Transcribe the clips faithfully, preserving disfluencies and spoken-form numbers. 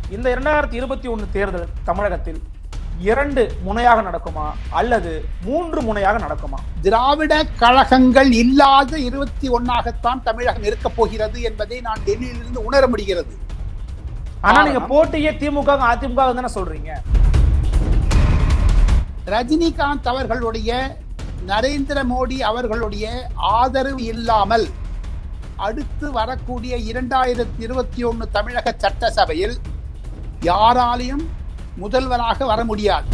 இந்த இரண்டாயிரத்தி இருபத்தி ஒன்று தேர்தல் தமிழகத்தில் இரண்டு முனையாக நடக்குமா அல்லது மூன்று முனையாக நடக்குமா? திராவிட கழகங்கள் இல்லாத இருபத்தி ஒன்னாகத்தான் தமிழகம் இருக்கப் போகிறது என்பதை நான் டெல்லியிலிருந்து உணர முடிகிறது. ஆனா நீங்க போட்டியே திமுக அதிமுக தானே சொல்றீங்க. ரஜினிகாந்த் அவர்களுடைய நரேந்திர மோடி அவர்களுடைய ஆதரவு இல்லாமல் அடுத்து வரக்கூடிய இரண்டாயிரத்தி இருபத்தி ஒன்னு தமிழக சட்டசபையில் யாராலையும் முதல்வராக வர முடியாது.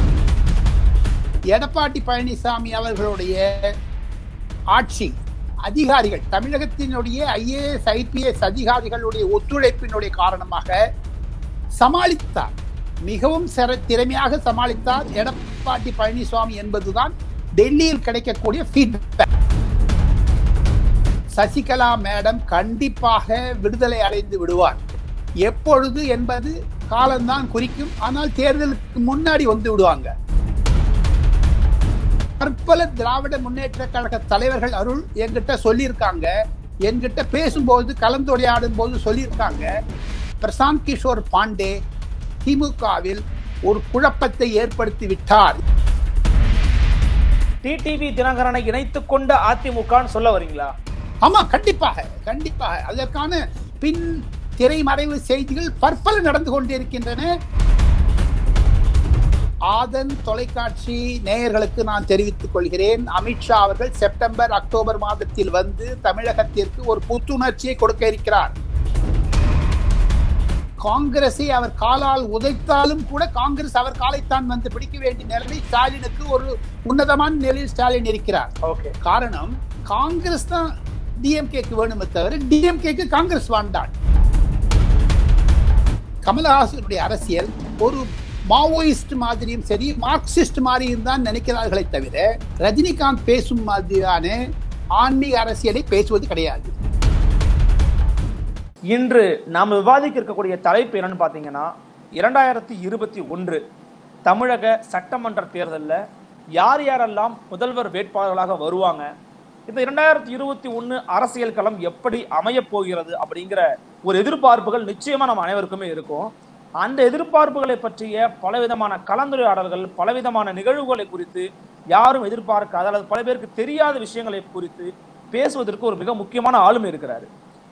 எடப்பாடி பழனிசாமி அவர்களுடைய ஆட்சி அதிகாரிகள், தமிழகத்தினுடைய ஐஏஎஸ் ஐபிஎஸ் அதிகாரிகளுடைய ஒத்துழைப்பினுடைய காரணமாக சமாளித்தார். மிகவும் திறமையாக சமாளித்தார் எடப்பாடி பழனிசாமி என்பதுதான் டெல்லியில் கிடைக்கக்கூடிய ஃபீட்பேக். சசிகலா மேடம் கண்டிப்பாக விடுதலை அடைந்து விடுவார். எப்பொழுது என்பது காலம்தான் குறிக்கும். ஆனால் தேர்தலுக்கு முன்னாடி வந்து விடுவாங்க. பற்பல திராவிட முன்னேற்ற கழக தலைவர்கள் அருள் என்கிட்ட சொல்லியிருக்காங்க, என்கிட்ட பேசும்போது கலந்துரையாடும் போது சொல்லியிருக்காங்க, பிரசாந்த் கிஷோர் பாண்டே திமுகவில் ஒரு குழப்பத்தை ஏற்படுத்தி விட்டார். டிடிவி தினகரனை இணைத்துக் கொண்ட அதிமுக சொல்ல வரீங்களா? ஆமா, கண்டிப்பாக கண்டிப்பாக. அதற்கான பின் திரைமறைவு செய்திகள் பற்பல நடந்து கொண்டிருக்கின்றன. ஆதன் தொலைக்காட்சி நேயர்களுக்கு நான் தெரிவித்துக் கொள்கிறேன், அமித்ஷா அவர்கள் செப்டம்பர் அக்டோபர் மாதத்தில் வந்து தமிழகத்திற்கு ஒரு புத்துணர்ச்சியை கொடுக்க இருக்கிறார். காங்கிரஸை அவர் காலால் உதைத்தாலும் கூட காங்கிரஸ் அவர் காலைத்தான் வந்து பிடிக்க வேண்டிய நிலைமை ஸ்டாலினுக்கு ஒரு உன்னதமான நிலையில் ஸ்டாலின் இருக்கிறார். காரணம், காங்கிரஸ் தான் டிஎம்கேக்கு வேணுமே தவிர டிஎம்கேக்கு காங்கிரஸ் வேண்டாம். கமலஹாசனுடைய அரசியல் ஒரு மாவோயிஸ்ட் மாதிரியும் சரி, மார்க்சிஸ்ட் மாதிரியும் தான் நினைக்கிறார்களே தவிர ரஜினிகாந்த் பேசும் மாதிரியான ஆன்மீக அரசியலை பேசுவது கிடையாது. இன்று நாம் விவாதிக்க இருக்கக்கூடிய தலைப்பு என்னன்னு பார்த்தீங்கன்னா, இரண்டாயிரத்தி இருபத்தி ஒன்று தமிழக சட்டமன்ற தேர்தலில் யார் யாரெல்லாம் முதல்வர் வேட்பாளர்களாக வருவாங்க, இந்த இரண்டாயிரத்தி இருபத்தி ஒன்று அரசியல் களம் எப்படி அமையப் போகிறது அப்படிங்கிற ஒரு எதிர்பார்ப்புகள் நிச்சயமா நம்ம அனைவருக்குமே இருக்கும். அந்த எதிர்பார்ப்புகளை பற்றிய பலவிதமான கலந்துரையாடல்கள், பலவிதமான நிகழ்வுகளை குறித்து யாரும் எதிர்பார்க்காத அல்லது பல பேருக்கு தெரியாத விஷயங்களை குறித்து பேசுவதற்கு ஒரு மிக முக்கியமான ஆளுமை இருக்கிறாரு.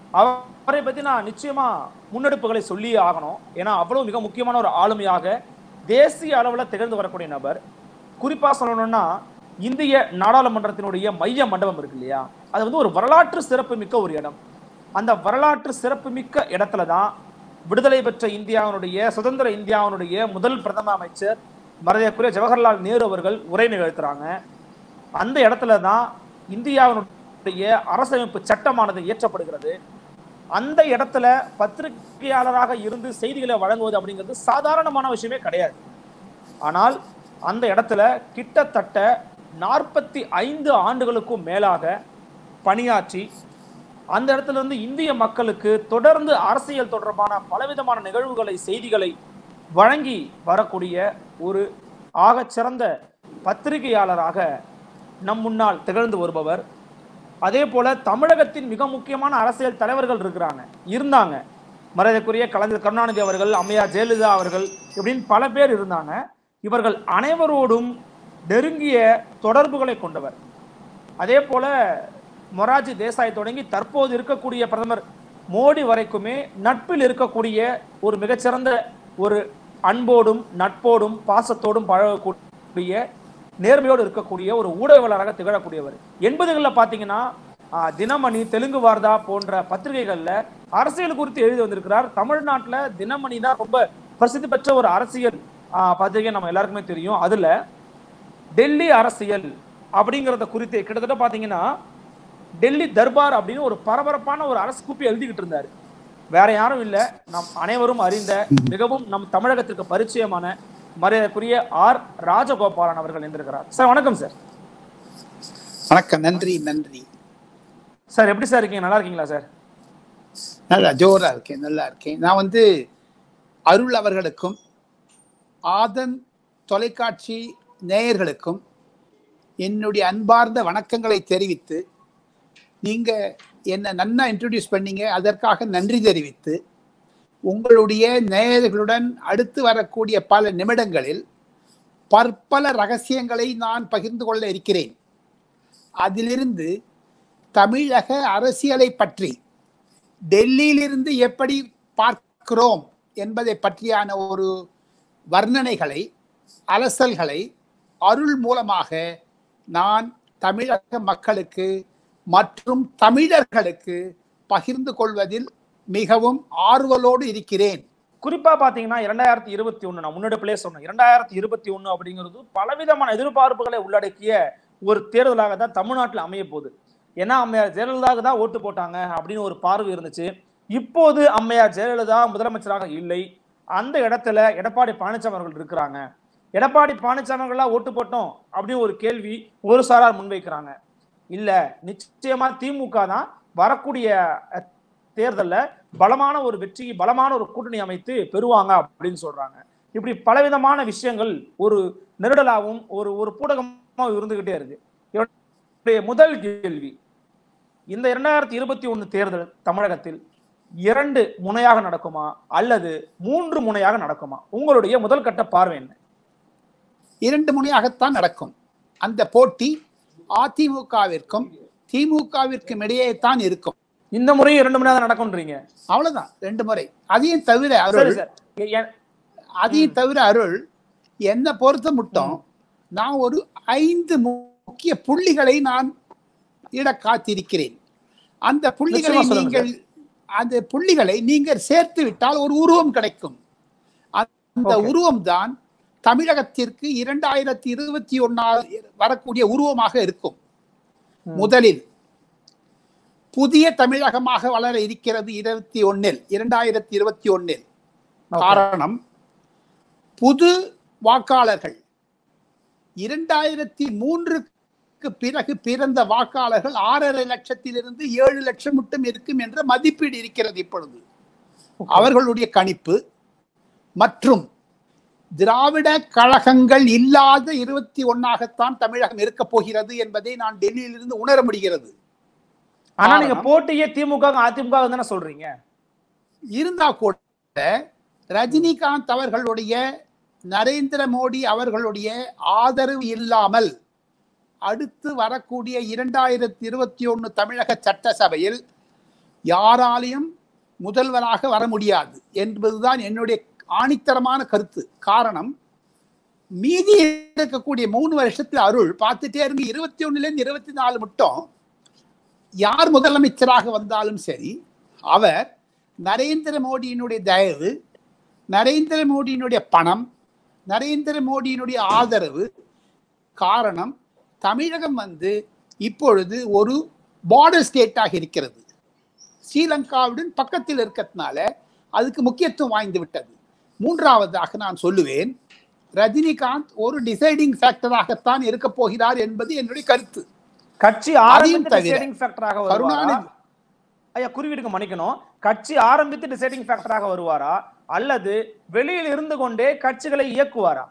அவரை பற்றி நான் நிச்சயமா முன்னெடுப்புகளை சொல்லியே ஆகணும். ஏன்னா அவ்வளவு மிக முக்கியமான ஒரு ஆளுமையாக தேசிய அளவில் திகழ்ந்து வரக்கூடிய நபர். குறிப்பா சொல்லணும்னா, இந்திய நாடாளுமன்றத்தினுடைய மைய மண்டபம் இருக்கு இல்லையா, அது வந்து ஒரு வரலாற்று சிறப்பு மிக்க ஒரு இடம். அந்த வரலாற்று சிறப்பு மிக்க இடத்துல தான் விடுதலை பெற்ற இந்தியாவினுடைய, சுதந்திர இந்தியாவினுடைய முதல் பிரதம அமைச்சர் மரியாதைக்குரிய ஜவஹர்லால் நேரு அவர்கள் உரை நிகழ்த்துறாங்க. அந்த இடத்துல தான் இந்தியாவினுடைய அரசமைப்பு சட்டமானது இயற்றப்படுகிறது. அந்த இடத்துல பத்திரிகையாளராக இருந்து செய்திகளை வழங்குவது அப்படிங்கிறது சாதாரணமான விஷயமே கிடையாது. ஆனால் அந்த இடத்துல கிட்டத்தட்ட நாற்பத்தி ஐந்து ஆண்டுகளுக்கும் மேலாக பணியாற்றி அந்த இடத்துல இருந்து இந்திய மக்களுக்கு தொடர்ந்து அரசியல் தொடர்பான பலவிதமான நிகழ்வுகளை, செய்திகளை வழங்கி வரக்கூடிய ஒரு ஆகச்சிறந்த பத்திரிகையாளராக நம் முன்னால் திகழ்ந்து வருபவர். அதே போல தமிழகத்தின் மிக முக்கியமான அரசியல் தலைவர்கள் இருக்கிறாங்க, இருந்தாங்க. மரியாதைக்குரிய கலைஞர் கருணாநிதி அவர்கள், அம்மையார் ஜெயலலிதா அவர்கள், இப்படின்னு பல பேர் இருந்தாங்க. இவர்கள் அனைவரோடும் நெருங்கிய தொடர்புகளை கொண்டவர். அதே போல மொரார்ஜி தேசாய் தொடங்கி தற்போது இருக்கக்கூடிய பிரதமர் மோடி வரைக்குமே நட்பில் இருக்கக்கூடிய ஒரு மிகச்சிறந்த ஒரு அன்போடும் நட்போடும் பாசத்தோடும் பழகக்கூடிய, நேர்மையோடு இருக்கக்கூடிய ஒரு ஊடகவாளராக திகழக்கூடியவர். எண்பதுகளில் பார்த்தீங்கன்னா தினமணி, தெலுங்கு வார்தா போன்ற பத்திரிகைகளில் அரசியல் குறித்து எழுதி வந்திருக்கிறார். தமிழ்நாட்டில் தினமணி தான் ரொம்ப பிரசித்தி பெற்ற ஒரு அரசியல் பத்திரிகை, நம்ம எல்லாருக்குமே தெரியும். அதுல டெல்லி அரசியல் அப்படிங்கிறத குறித்து கிட்டத்தட்ட பார்த்தீங்கன்னா டெல்லி தர்பார் அப்படின்னு ஒரு பரபரப்பான ஒரு அரசு கூப்பி எழுதிக்கிட்டு இருந்தார். வேற யாரும் இல்லை, நம் அனைவரும் அறிந்த, மிகவும் நம் தமிழகத்திற்கு பரிச்சயமான மரியாதைக்குரிய ஆர் ராஜகோபாலன் அவர்கள் இருந்திருக்கிறார். சார் வணக்கம். சார் வணக்கம். நன்றி நன்றி சார். எப்படி சார் இருக்கீங்க? நல்லா இருக்கீங்களா சார்? நல்லா ஜோரா இருக்கேன், நல்லா இருக்கேன். நான் வந்து அருள் அவர்களுக்கும் ஆதன் தொலைக்காட்சி நேயர்களுக்கும் என்னுடைய அன்பார்ந்த வணக்கங்களை தெரிவித்து, நீங்க என்ன நன்னா இன்ட்ரோடியூஸ் பண்ணீங்க, அதற்காக நன்றி தெரிவித்து, உங்களுடைய நேயர்களுடன் அடுத்து வரக்கூடிய பல நிமிடங்களில் பற்பல ரகசியங்களை நான் பகிர்ந்து கொள்ள இருக்கிறேன். அதிலிருந்து தமிழக அரசியலை பற்றி டெல்லியிலிருந்து எப்படி பார்க்கிறோம் என்பதை பற்றியான ஒரு வர்ணனைகளை, அலசல்களை அருள் மூலமாக நான் தமிழக மக்களுக்கு மற்றும் தமிழர்களுக்கு பகிர்ந்து கொள்வதில் மிகவும் ஆர்வலோடு இருக்கிறேன். குறிப்பா பாத்தீங்கன்னா இரண்டாயிரத்தி இருபத்தி ஒண்ணு நான் முன்னெடுப்பிலே சொன்னேன். இரண்டாயிரத்தி இருபத்தி ஒண்ணு அப்படிங்கிறது பலவிதமான எதிர்பார்ப்புகளை உள்ளடக்கிய ஒரு தேர்தலாக தான் தமிழ்நாட்டில் அமைய போகுது. ஏன்னா அம்மையார் ஜெயலலிதாவுக்கு தான் ஓட்டு போட்டாங்க அப்படின்னு ஒரு பார்வை இருந்துச்சு. இப்போது அம்மையார் ஜெயலலிதா முதலமைச்சராக இல்லை, அந்த இடத்துல எடப்பாடி பழனிசாமி அவர்கள் இருக்கிறாங்க. எடப்பாடி பழனிசாமி அவர்களா ஓட்டு போட்டோம் அப்படின்னு ஒரு கேள்வி ஒரு சாரார் முன்வைக்கிறாங்க. இல்ல, நிச்சயமா திமுக தான் வரக்கூடிய தேர்தலில் பலமான ஒரு வெற்றி, பலமான ஒரு கூட்டணி அமைத்து பெறுவாங்க அப்படின்னு சொல்றாங்க. இப்படி பலவிதமான விஷயங்கள் ஒரு நெருடலாகவும் ஒரு ஒரு பூடகமாக இருந்துகிட்டே இருக்கு. என்னுடைய முதல் கேள்வி, இந்த இரண்டாயிரத்தி இருபத்தி ஒண்ணு தேர்தல் தமிழகத்தில் இரண்டு முனையாக நடக்குமா அல்லது மூன்று முனையாக நடக்குமா? உங்களுடைய முதல் கட்ட பார்வை என்ன? இரண்டு முனையாகத்தான் நடக்கும். அந்த போட்டி அதிமுகவிற்கும் திமுகவிற்கும் இடையே தான் இருக்கும். இந்த முறையும் இரண்டு முறையாக நடக்கும்ன்றீங்க? அவ்வளவுதான், ரெண்டு முறை. அதையும் தவிர அருள் அதையும் தவிர அருள் என்ன பொறுத்த மட்டும் நான் ஒரு ஐந்து முக்கிய புள்ளிகளை நான் இட காத்திருக்கிறேன். அந்த புள்ளிகளை நீங்கள் அந்த புள்ளிகளை நீங்கள் சேர்த்து விட்டால் ஒரு உருவம் கிடைக்கும். அந்த உருவம் தான் தமிழகத்திற்கு இரண்டாயிரத்தி இருபத்தி ஒன்னாவது வரக்கூடிய உருவமாக இருக்கும். முதலில் புதிய தமிழகமாக வளர இருக்கிறது இருபத்தி ஒன்னில் இரண்டாயிரத்தி இருபத்தி ஒன்னில். காரணம், புது வாக்காளர்கள் இரண்டாயிரத்தி மூன்றுக்கு பிறகு பிறந்த வாக்காளர்கள் ஆறரை லட்சத்திலிருந்து ஏழு லட்சம் மட்டும் இருக்கும் என்ற மதிப்பீடு இருக்கிறது இப்பொழுது. அவர்களுடைய கணிப்பு மற்றும் திராவிட கழகங்கள் இல்லாத இருபத்தி ஒன்னாகத்தான் தமிழகம் இருக்க போகிறது என்பதை நான் டெல்லியிலிருந்து உணர முடிகிறது. ஆனா நீங்க போட்டியே திமுக அதிமுக தானே சொல்றீங்க. இருந்தா கூட ரஜினிகாந்த் அவர்களுடைய, நரேந்திர மோடி அவர்களுடைய ஆதரவு இல்லாமல் அடுத்து வரக்கூடிய இரண்டாயிரத்தி இருபத்தி ஒன்னு தமிழக சட்டசபையில் யாராலையும் முதல்வராக வர முடியாது என்பதுதான் என்னுடைய ஆணித்தரமான கருத்து. காரணம், மீதி இருக்கக்கூடிய மூணு வருஷத்துல அருள் பார்த்துட்டே இருந்து இருபத்தி ஒண்ணுல இருந்து இருபத்தி நாலு மட்டும் யார் முதலமைச்சராக வந்தாலும் சரி, அவர் நரேந்திர மோடியினுடைய தயவு, நரேந்திர மோடியினுடைய பணம், நரேந்திர மோடியினுடைய ஆதரவு. காரணம், தமிழகம் வந்து இப்பொழுது ஒரு பார்டர் ஸ்டேட்டாக இருக்கிறது. ஸ்ரீலங்காவுடன் பக்கத்தில் இருக்கிறதுனால அதுக்கு முக்கியத்துவம் வாய்ந்து விட்டது. மூன்றாவதாக நான் சொல்லுவேன், ரஜினிகாந்த் ஒரு டிசைடிங் ஃபேக்டராகத்தான் இருக்க போகிறார் என்பது என்னுடைய கருத்து. கட்சி ஆரம்பித்து டிசைடிங் ஃபேக்டராக வருவாரா? ஐயா குறிவிடுங்க, மன்னிக்கணும். கட்சி ஆரம்பித்து டிசைடிங் ஃபேக்டராக வருவாரா அல்லது வெளியில் இருந்து கொண்டே கட்சிகளை இயக்குவாரா?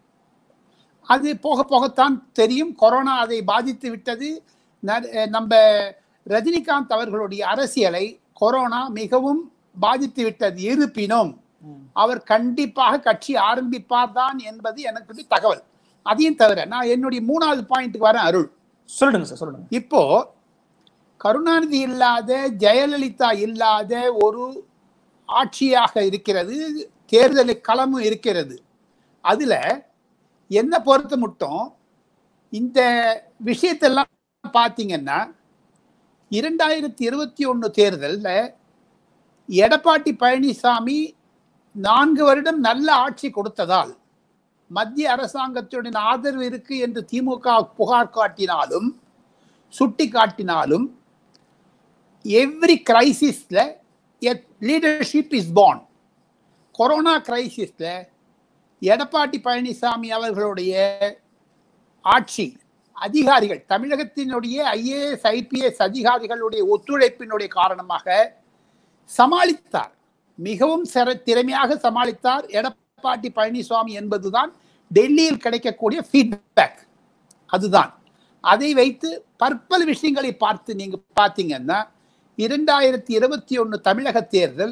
அது போக போகத்தான் தெரியும். கொரோனா அதை பாதித்து விட்டது. நம்ம ரஜினிகாந்த் அவர்களுடைய அரசியலை கொரோனா மிகவும் பாதித்து விட்டது. இருப்பினும் அவர் கண்டிப்பாக கட்சி ஆரம்பிப்பார் தான் என்பது எனக்கு தகவல். அதையும் தவிர நான் என்னுடைய மூணாவது பாயிண்ட்டுக்கு வரேன். அருள் சொல்லுங்க சார், சொல்லுங்க. இப்போ கருணாநிதி இல்லாத, ஜெயலலிதா இல்லாத ஒரு ஆட்சியாக இருக்கிறது, தேர்தல் களமும் இருக்கிறது. அதுல என்ன பொறுத்த மட்டும் இந்த விஷயத்தெல்லாம் பார்த்தீங்கன்னா, இரண்டாயிரத்தி இருபத்தி ஒன்னு தேர்தலில் எடப்பாடி பழனிசாமி நான்கு வருடம் நல்ல ஆட்சி கொடுத்ததால் மத்திய அரசாங்கத்துடன் ஆதரவு இருக்கு என்று திமுக புகார் காட்டினாலும் சுட்டி காட்டினாலும் எவ்ரி கிரைசிஸ்ல லீடர்ஷிப் இஸ் பார்ன். கொரோனா கிரைசிஸ்ல எடப்பாடி பழனிசாமி அவர்களுடைய ஆட்சி அதிகாரிகள், தமிழகத்தினுடைய ஐஏஎஸ் ஐபிஎஸ் அதிகாரிகளுடைய ஒத்துழைப்பினுடைய காரணமாக சமாளித்தார். மிகவும் திறமையாக சமாளித்தார் எடப்பாடி பழனிசாமி என்பதுதான் டெல்லியில் கிடைக்கக்கூடிய ஃபீட்பேக். அதுதான். அதை வைத்து பற்பல விஷயங்களை பார்த்து நீங்க பார்த்தீங்கன்னா, இரண்டாயிரத்தி இருபத்தி ஒன்னு தமிழக தேர்தல்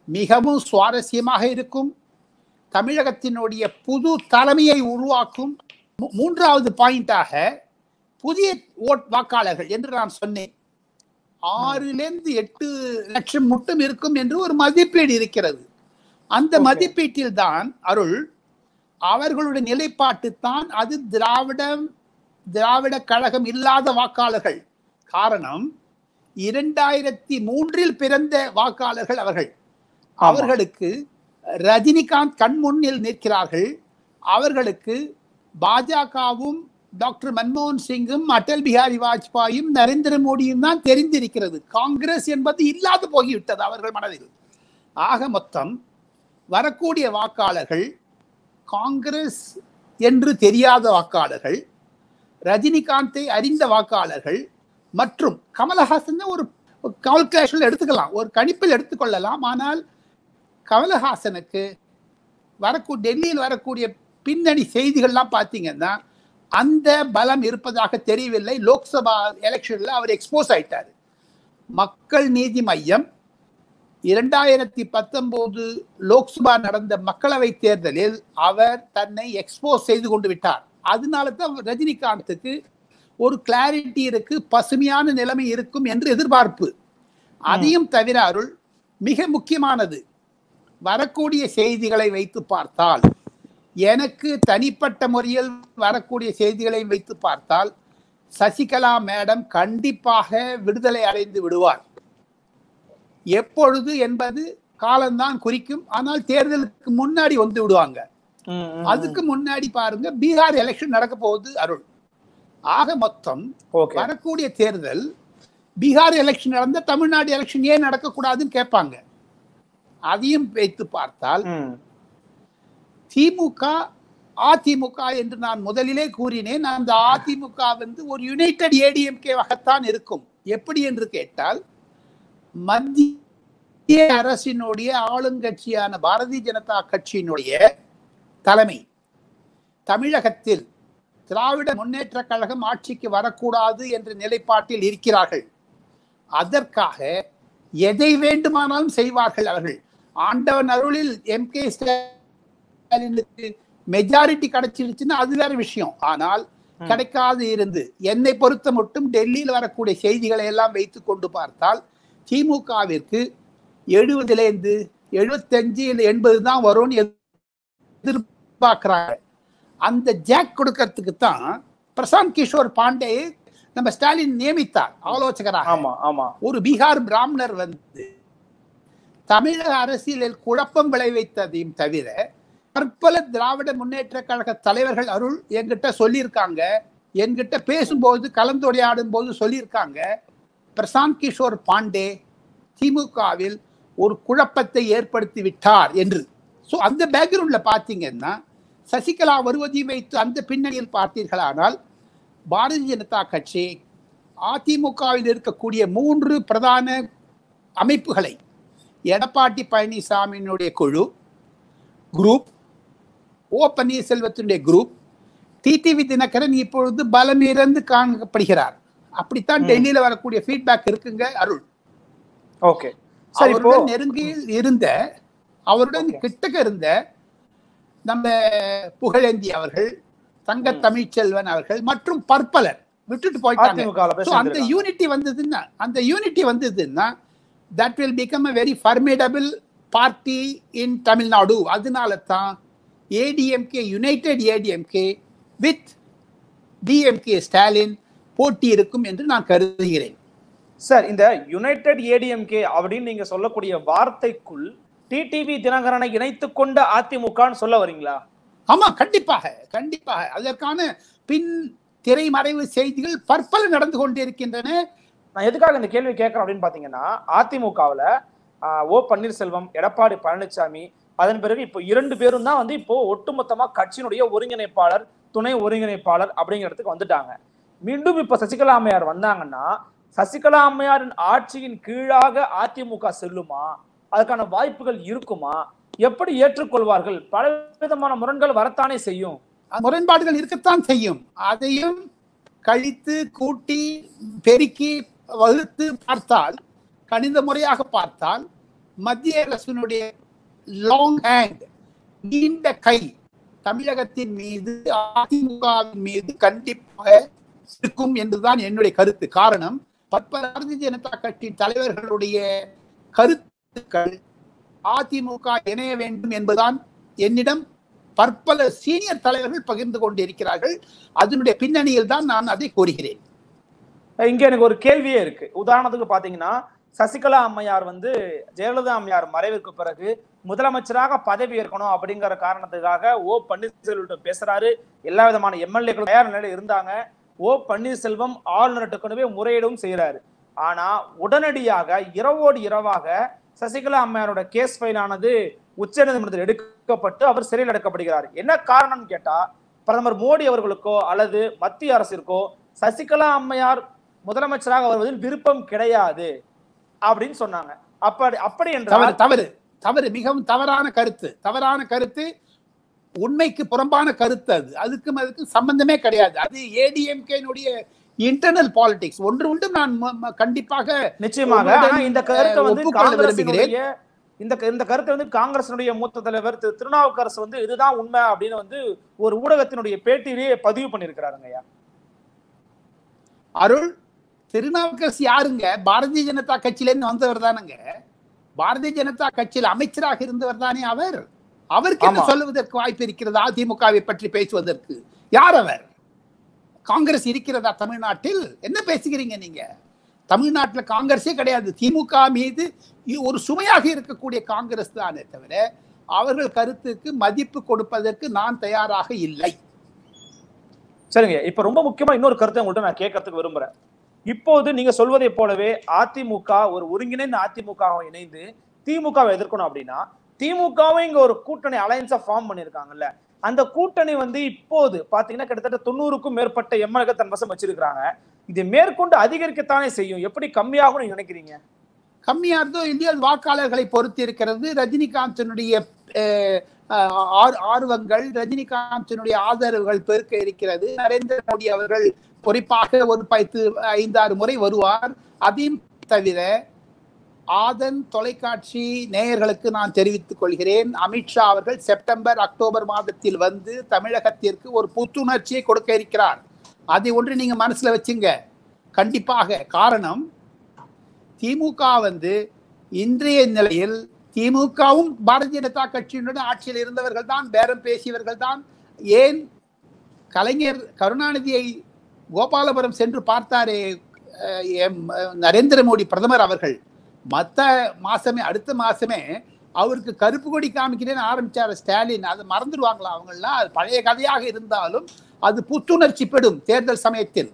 மிகவும் சுவாரஸ்யமாக இருக்கும். தமிழகத்தினுடைய புது தலைமையை உருவாக்கும். மூன்றாவது பாயிண்டாக புதிய ஓட் வாக்காளர்கள் என்று நான் சொன்னேன். ஆறிலிருந்து எட்டு லட்சம் மட்டும் இருக்கும் என்று ஒரு மதிப்பீடு இருக்கிறது. அந்த மதிப்பீட்டில் தான் அருள் அவர்களுடைய நிலைப்பாட்டு தான் அது திராவிடம் திராவிட கழகம் இல்லாத வாக்காளர்கள். காரணம், இரண்டாயிரத்தி மூன்றில் பிறந்த வாக்காளர்கள் அவர்கள். அவர்களுக்கு ரஜினிகாந்த் கண் முன்னில் நிற்கிறார்கள். அவர்களுக்கு பாஜகவும் டாக்டர் மன்மோகன் சிங்கும் அடல் பிஹாரி வாஜ்பாயும் நரேந்திர மோடியும் தான் தெரிந்திருக்கிறது. காங்கிரஸ் என்பது இல்லாது போய்விட்டது அவர்கள் மனதில். ஆக மொத்தம் வரக்கூடிய வாக்காளர்கள் காங்கிரஸ் என்று தெரியாத வாக்காளர்கள், ரஜினிகாந்தை அறிந்த வாக்காளர்கள் மற்றும் கமலஹாசன் ஒரு கால்குலேஷன் எடுத்துக்கலாம், ஒரு கணிப்பில் எடுத்துக்கொள்ளலாம். ஆனால் கமலஹாசனுக்கு வரக்கூ டெல்லியில் வரக்கூடிய பின்னணி செய்திகள்லாம் பார்த்தீங்கன்னா அந்த பலம் இருப்பதாக தெரியவில்லை. லோக்சபா எலெக்ஷன்ல அவர் எக்ஸ்போஸ் ஆயிட்டார். மக்கள் நீதி மையம் இரண்டாயிரத்தி பத்தொன்பது லோக்சபா நடந்த மக்களவை தேர்தலில் அவர் தன்னை எக்ஸ்போஸ் செய்து கொண்டு விட்டார். அதனால தான் ரஜினிகாந்துக்கு ஒரு கிளாரிட்டி இருக்கு, பசுமையான நிலைமை இருக்கும் என்று எதிர்பார்ப்பு. அதையும் தவிர அருள் மிக முக்கியமானது, வரக்கூடிய செய்திகளை வைத்து பார்த்தால், எனக்கு தனிப்பட்ட முறையில் வரக்கூடிய செய்திகளை வைத்து பார்த்தால் சசிகலா மேடம் கண்டிப்பாக விடுதலை அடைந்து விடுவார். எப்பொழுது என்பது காலம்தான் குறிக்கும். ஆனால் தேர்தலுக்கு முன்னாடி வந்து விடுவாங்க. அதுக்கு முன்னாடி பாருங்க பீகார் எலெக்ஷன் நடக்க போகுது அருள். ஆக மொத்தம் வரக்கூடிய தேர்தல், பீகார் எலெக்ஷன் நடந்த தமிழ்நாடு எலெக்ஷன் ஏன் நடக்கக்கூடாதுன்னு கேட்பாங்க. அதையும் வைத்து பார்த்தால் திமுக அதிமுக என்று நான் முதலிலே கூறினேன். அந்த அதிமுக வந்து ஒரு யுனைடெட் ஏடிஎம்கே வகத்தான் இருக்கும். எப்படி என்று கேட்டால், மத்திய அரசினுடைய ஆளுங்கட்சியான பாரதிய ஜனதா கட்சியினுடைய தலைமை தமிழகத்தில் திராவிட முன்னேற்ற கழகம் ஆட்சிக்கு வரக்கூடாது என்ற நிலைப்பாட்டில் இருக்கிறார்கள். அதற்காக எதை வேண்டுமானாலும் செய்வார்கள் அவர்கள். ஆண்டவன் அருளில் எம் கே ஸ்டாலினுக்கு மெஜாரிட்டி கிடைச்சிருச்சுன்னா அது வேற விஷயம். ஆனால் கிடைக்காது இருந்து என்னை பொறுத்த மட்டும் டெல்லியில் வரக்கூடிய செய்திகளை எல்லாம் வைத்து கொண்டு பார்த்தால் திமுகவிற்கு எழுபதுலேருந்து எழுபத்தஞ்சு எண்பது தான் வரும்னு எதிர்பார்க்கிறாங்க. அந்த ஜாக் கொடுக்கறதுக்கு தான் பிரசாந்த் கிஷோர் பாண்டே நம்ம ஸ்டாலின் நியமித்தார் ஆலோசகராக. ஒரு பீகார் பிராமணர் வந்து தமிழக அரசியலில் குழப்பம் விளைவித்ததையும் தவிர பற்பல திராவிட முன்னேற்ற கழக தலைவர்கள் அருள் என்கிட்ட சொல்லியிருக்காங்க. என்கிட்ட பேசும்போது கலந்துரையாடும் போது சொல்லியிருக்காங்க, பிரசாந்த் கிஷோர் பாண்டே திமுகவில் ஒரு குழப்பத்தை ஏற்படுத்தி விட்டார் என்று. ஸோ அந்த பேக்ரவுண்ட்ல பார்த்தீங்கன்னா சசிகலா வருவதையும் வைத்து அந்த பின்னணியில் பார்த்தீர்களானால் பாரதிய ஜனதா கட்சி அதிமுகவில் இருக்கக்கூடிய மூன்று பிரதான அமைப்புகளை, எடப்பாடி பழனிசாமியினுடைய குழு குரூப், ஓ பன்னீர்செல்வத்தினுடைய குரூப், டிடிவி தினகரன் இப்பொழுது பலம் இறந்து காணப்படுகிறார். அப்படித்தான் டெல்லியில வரக்கூடிய ஃபீட்பேக் இருக்குங்க அருள். ஓகே, அவருடன் நெருங்கியில் இருந்த, அவருடன் கிட்டக்க இருந்த நம்ம புகழேந்தி அவர்கள், தங்க தமிழ்ச்செல்வன் அவர்கள் மற்றும் பற்பலர் விட்டுட்டு போயிட்டாங்க. அந்த யூனிட்டி வந்ததுன்னா அந்த யூனிட்டி வந்ததுன்னா that will become a very formidable party in Tamil Nadu. அதனால தான் ADMK, united ADMK with DMK Stalin போட்டி இருக்கும் என்று நான் கருதுகிறேன். சார், இந்த யுனைடெட் ஏடிஎம்கே அப்படின்னு நீங்க சொல்லக்கூடிய வார்த்தைக்குள் டிடிவி தினகரனை இணைத்துக் கொண்ட அதிமுகன்னு சொல்ல வரீங்களா? ஆமா, கண்டிப்பாக கண்டிப்பாக. அதற்கான பின் திரைமறைவு செய்திகள் பற்பல நடந்து கொண்டிருக்கின்றன. நான் எதுக்காக இந்த கேள்வி கேட்கறேன் அப்படின்னு பாத்தீங்கன்னா, அதிமுகவுல ஓ பன்னீர்செல்வம், எடப்பாடி பழனிசாமி, அதன் பிறகு இப்போ இரண்டு பேரும் தான் வந்து இப்போ ஒட்டுமொத்தமா கட்சியினுடைய ஒருங்கிணைப்பாளர், துணை ஒருங்கிணைப்பாளர் அப்படிங்கிறதுக்கு வந்துட்டாங்க. மீண்டும் இப்ப சசிகலா அம்மையார் வந்தாங்கன்னா சசிகலா அம்மையாரின் ஆட்சியின் கீழாக அதிமுக செல்லுமா? அதுக்கான வாய்ப்புகள் இருக்குமா? எப்படி ஏற்றுக்கொள்வார்கள்? பல விதமான முரண்கள் வரத்தானே செய்யும். முரண்பாடுகள் இருக்கத்தான் செய்யும். அதையும் கழித்து கூட்டி பெருக்கி வகுத்து பார்த்தால், கணித முறையாக பார்த்தால் மத்திய அரசினுடைய லாங் ஹேண்ட், நீண்ட கை தமிழகத்தின் மீது, அதிமுகவின் மீது கண்டிப்பாக இருக்கும் என்றுதான் என்னுடைய கருத்து. காரணம், பாரதிய ஜனதா கட்சி தலைவர்களுடைய கருத்துக்கள் அதிமுக இணைய வேண்டும் என்பதுதான் என்னிடம் பற்பல சீனியர் தலைவர்கள் பகிர்ந்து கொண்டிருக்கிறார்கள். அதனுடைய பின்னணியில் தான் நான் அதை கோருகிறேன். இங்க எனக்கு ஒரு கேள்வியே இருக்கு. உதாரணத்துக்கு பாத்தீங்கன்னா, சசிகலா அம்மையார் வந்து ஜெயலலிதா அம்மையார் மறைவிற்கு பிறகு முதலமைச்சராக பதவி ஏற்கணும் அப்படிங்கிற காரணத்துக்காக ஓ பன்னீர்செல்வம் பேசுறாரு. எல்லா விதமான எம்எல்ஏக்கள் தயார் நிலையில இருந்தாங்க. ஓ பன்னீர்செல்வம் ஆளுநர்கிட்ட கொண்டு போய் முறையிடவும் செய்யறாரு. ஆனா உடனடியாக இரவோடு இரவாக சசிகலா அம்மையாரோட கேஸ் ஃபைல் ஆனது உச்ச நீதிமன்றத்தில் எடுக்கப்பட்டு அவர் சிறையில் அடைக்கப்படுகிறார். என்ன காரணம் கேட்டா, பிரதமர் மோடி அவர்களுக்கோ அல்லது மத்திய அரசிற்கோ சசிகலா அம்மையார் முதலமைச்சராக வருவதில் விருப்பம் கிடையாது அப்படின்னு சொன்னாங்க. அப்படி அப்படி என்றால் தவறு தவறு மிகவும் தவறான கருத்து. தவறான கருத்து, உண்மைக்கு புறம்பான கருத்து. அது அதுக்கும் அதுக்கு சம்பந்தமே கிடையாது. அது ஏடிஎம்கேனுடைய இன்டர்னல் பாலிடிக்ஸ். ஒன்று உண்டு, நான் கண்டிப்பாக நிச்சயமாக இந்த கருத்தை வந்து காங்கிரசினுடைய இந்த இந்த கருத்தை வந்து காங்கிரசினுடைய மூத்த தலைவர் திரு திருநாவுக்கரசு வந்து இதுதான் உண்மை அப்படின்னு வந்து ஒரு ஊடகத்தினுடைய பேட்டியிலேயே பதிவு பண்ணியிருக்கிறாருங்க. ஐயா அருள், திருநாவுக்கரசு யாருங்க? பாரதிய ஜனதா கட்சியிலேருந்து வந்தவர் தானுங்க. பாரதிய ஜனதா கட்சியில் அமைச்சராக இருந்தவர் தானே அவர். அவருக்கு என்ன சொல்லுவதற்கு வாய்ப்பு இருக்கிறது? அதிமுகவை பற்றி பேசுவதற்கு யார் அவர்? காங்கிரஸ் இருக்கிறதா தமிழ்நாட்டில்? என்ன பேசுகிறீங்க நீங்க? தமிழ்நாட்டில் காங்கிரஸே கிடையாது. திமுக மீது ஒரு சுமையாக இருக்கக்கூடிய காங்கிரஸ் தானே தவிர அவர்கள் கருத்துக்கு மதிப்பு கொடுப்பதற்கு நான் தயாராக இல்லை. சரிங்க, இப்ப ரொம்ப முக்கியமா இன்னொரு கருத்தை உங்கள்கிட்ட நான் கேட்கறதுக்கு விரும்புறேன். இப்போது நீங்க சொல்வதை போலவே அதிமுக ஒரு ஒருங்கிணைந்த அதிமுகவை இணைந்து திமுகவை எதிர்க்கணும் அப்படின்னா, திமுகவை இங்க ஒரு கூட்டணி அலையன்ஸா ஃபார்ம் பண்ணிருக்காங்கல்ல, அந்த கூட்டணி வந்து இப்போது பாத்தீங்கன்னா கிட்டத்தட்ட தொண்ணூறுக்கும் மேற்பட்ட எம்எல்ஏ தன் வசம் வச்சிருக்காங்க. இது மேற்கொண்டு அதிகரிக்கத்தானே செய்யும். எப்படி கம்மியாகும் நீங்க நினைக்கிறீங்க? கம்மியாகிறதோ இல்லையோ வாக்காளர்களை பொறுத்து இருக்கிறது. ரஜினிகாந்தினுடைய ஆர்வங்கள், ரஜினிகாந்தினுடைய ஆதரவுகள் பெருக்க இருக்கிறது. நரேந்திர மோடி அவர்கள் குறிப்பாக ஒரு பத்து ஐந்தாறு முறை வருவார். அதையும் தவிர ஆதன் தொலைக்காட்சி நேயர்களுக்கு நான் தெரிவித்துக் கொள்கிறேன், அமித்ஷா அவர்கள் செப்டம்பர் அக்டோபர் மாதத்தில் வந்து தமிழகத்திற்கு ஒரு புத்துணர்ச்சியை கொடுக்க இருக்கிறார். அதை ஒன்று நீங்க மனசுல வச்சுங்க கண்டிப்பாக. காரணம், திமுக வந்து இன்றைய நிலையில் திமுகவும் பாரதிய ஜனதா கட்சியினுடன் ஆட்சியில் இருந்தவர்கள் தான், பேரம் பேசியவர்கள் தான். ஏன் கலைஞர் கருணாநிதியை கோபாலபுரம் சென்று பார்த்தாரே நரேந்திர மோடி பிரதமர் அவர்கள், மற்ற மாசமே அடுத்த மாசமே அவருக்கு கருப்பு கொடி காமிக்கிறேன்னு ஆரம்பிச்சார் ஸ்டாலின். அதை மறந்துடுவாங்களா அவங்களாம்? அது பழைய கதையாக இருந்தாலும் அது புத்துணர்ச்சி பெறும் தேர்தல் சமயத்தில்.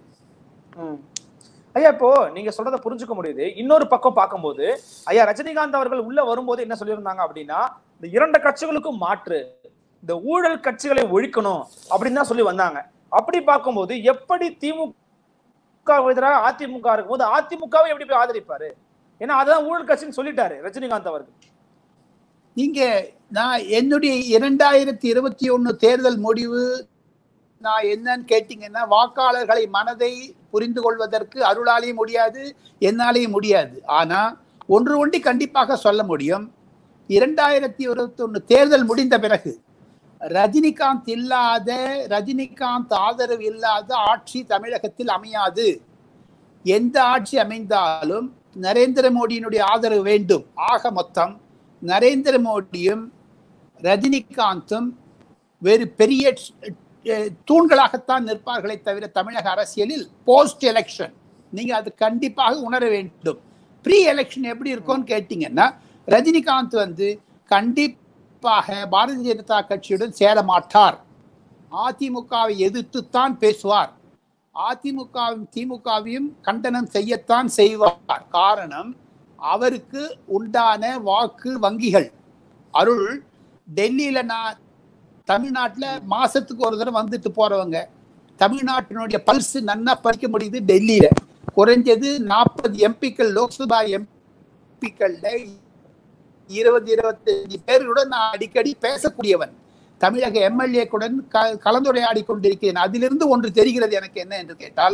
ஐயா, இப்போ நீங்க சொல்றதை புரிஞ்சுக்க முடியுது. இன்னொரு பக்கம் பார்க்கும்போது ஐயா ரஜினிகாந்த் அவர்கள் உள்ள வரும்போது என்ன சொல்லியிருந்தாங்க அப்படின்னா, இந்த இரண்டு கட்சிகளுக்கும் மாற்று, இந்த ஊழல் கட்சிகளை ஒழிக்கணும் அப்படின்னு தான் சொல்லி வந்தாங்க. அப்படி பார்க்கும்போது எப்படி திமுக எதிராக அதிமுக இருக்கும்போது அதிமுகவை எப்படி போய் ஆதரிப்பாரு? ஏன்னா அதான் ஊழல் கட்சின்னு சொல்லிட்டாரு ரஜினிகாந்த் அவர்கள். நீங்க நான் என்னுடைய இரண்டாயிரத்தி இருபத்தி ஒண்ணு தேர்தல் முடிவு நான் என்னன்னு கேட்டீங்கன்னா, வாக்காளர்களை மனதை புரிந்து கொள்வதற்கு அருளாலேயும் முடியாது, என்னாலேயும் முடியாது. ஆனா ஒன்று ஒன்றி கண்டிப்பாக சொல்ல முடியும். இரண்டாயிரத்தி இருபத்தி ஒண்ணு தேர்தல் முடிந்த பிறகு ரஜினிகாந்த் இல்லாத, ரஜினிகாந்த் ஆதரவு இல்லாத ஆட்சி தமிழகத்தில் அமையாது. எந்த ஆட்சி அமைந்தாலும் நரேந்திர மோடியினுடைய ஆதரவு வேண்டும். ஆக மொத்தம் நரேந்திர மோடியும் ரஜினிகாந்தும் வேறு பெரிய தூண்களாகத்தான் நிற்பார்களை தவிர தமிழக அரசியலில் போஸ்ட் எலெக்ஷன் நீங்க அது கண்டிப்பாக உணர வேண்டும். ப்ரீ எலெக்ஷன் எப்படி இருக்கும்னு கேட்டீங்கன்னா, ரஜினிகாந்த் வந்து கண்டிப்பாக பாரதிய ஜனதா கட்சியுடன் சேர மாட்டார். அதிமுகவை எதிர்த்துத்தான் பேசுவார். அதிமுகவும் திமுகவையும் கண்டனம் செய்யத்தான் செய்வார். காரணம், அவருக்கு உண்டான வாக்கு வங்கிகள். அருள், டெல்லியில நான் தமிழ்நாட்டில் மாசத்துக்கு ஒரு தடவை வந்துட்டு போறவங்க, தமிழ்நாட்டினுடைய பல்ஸ் நன்னா படிக்க முடியுது. டெல்லியில குறைஞ்சது நாற்பது எம்பிக்கள், லோக்சபா எம்பிக்கள்ல இருபது இருபத்தஞ்சு பேருடன் நான் அடிக்கடி பேசக்கூடியவன். தமிழக எம்எல்ஏக்குடன் கலந்துரையாடி கொண்டிருக்கிறேன். அதிலிருந்து ஒன்று தெரிகிறது எனக்கு என்ன என்று கேட்டால்,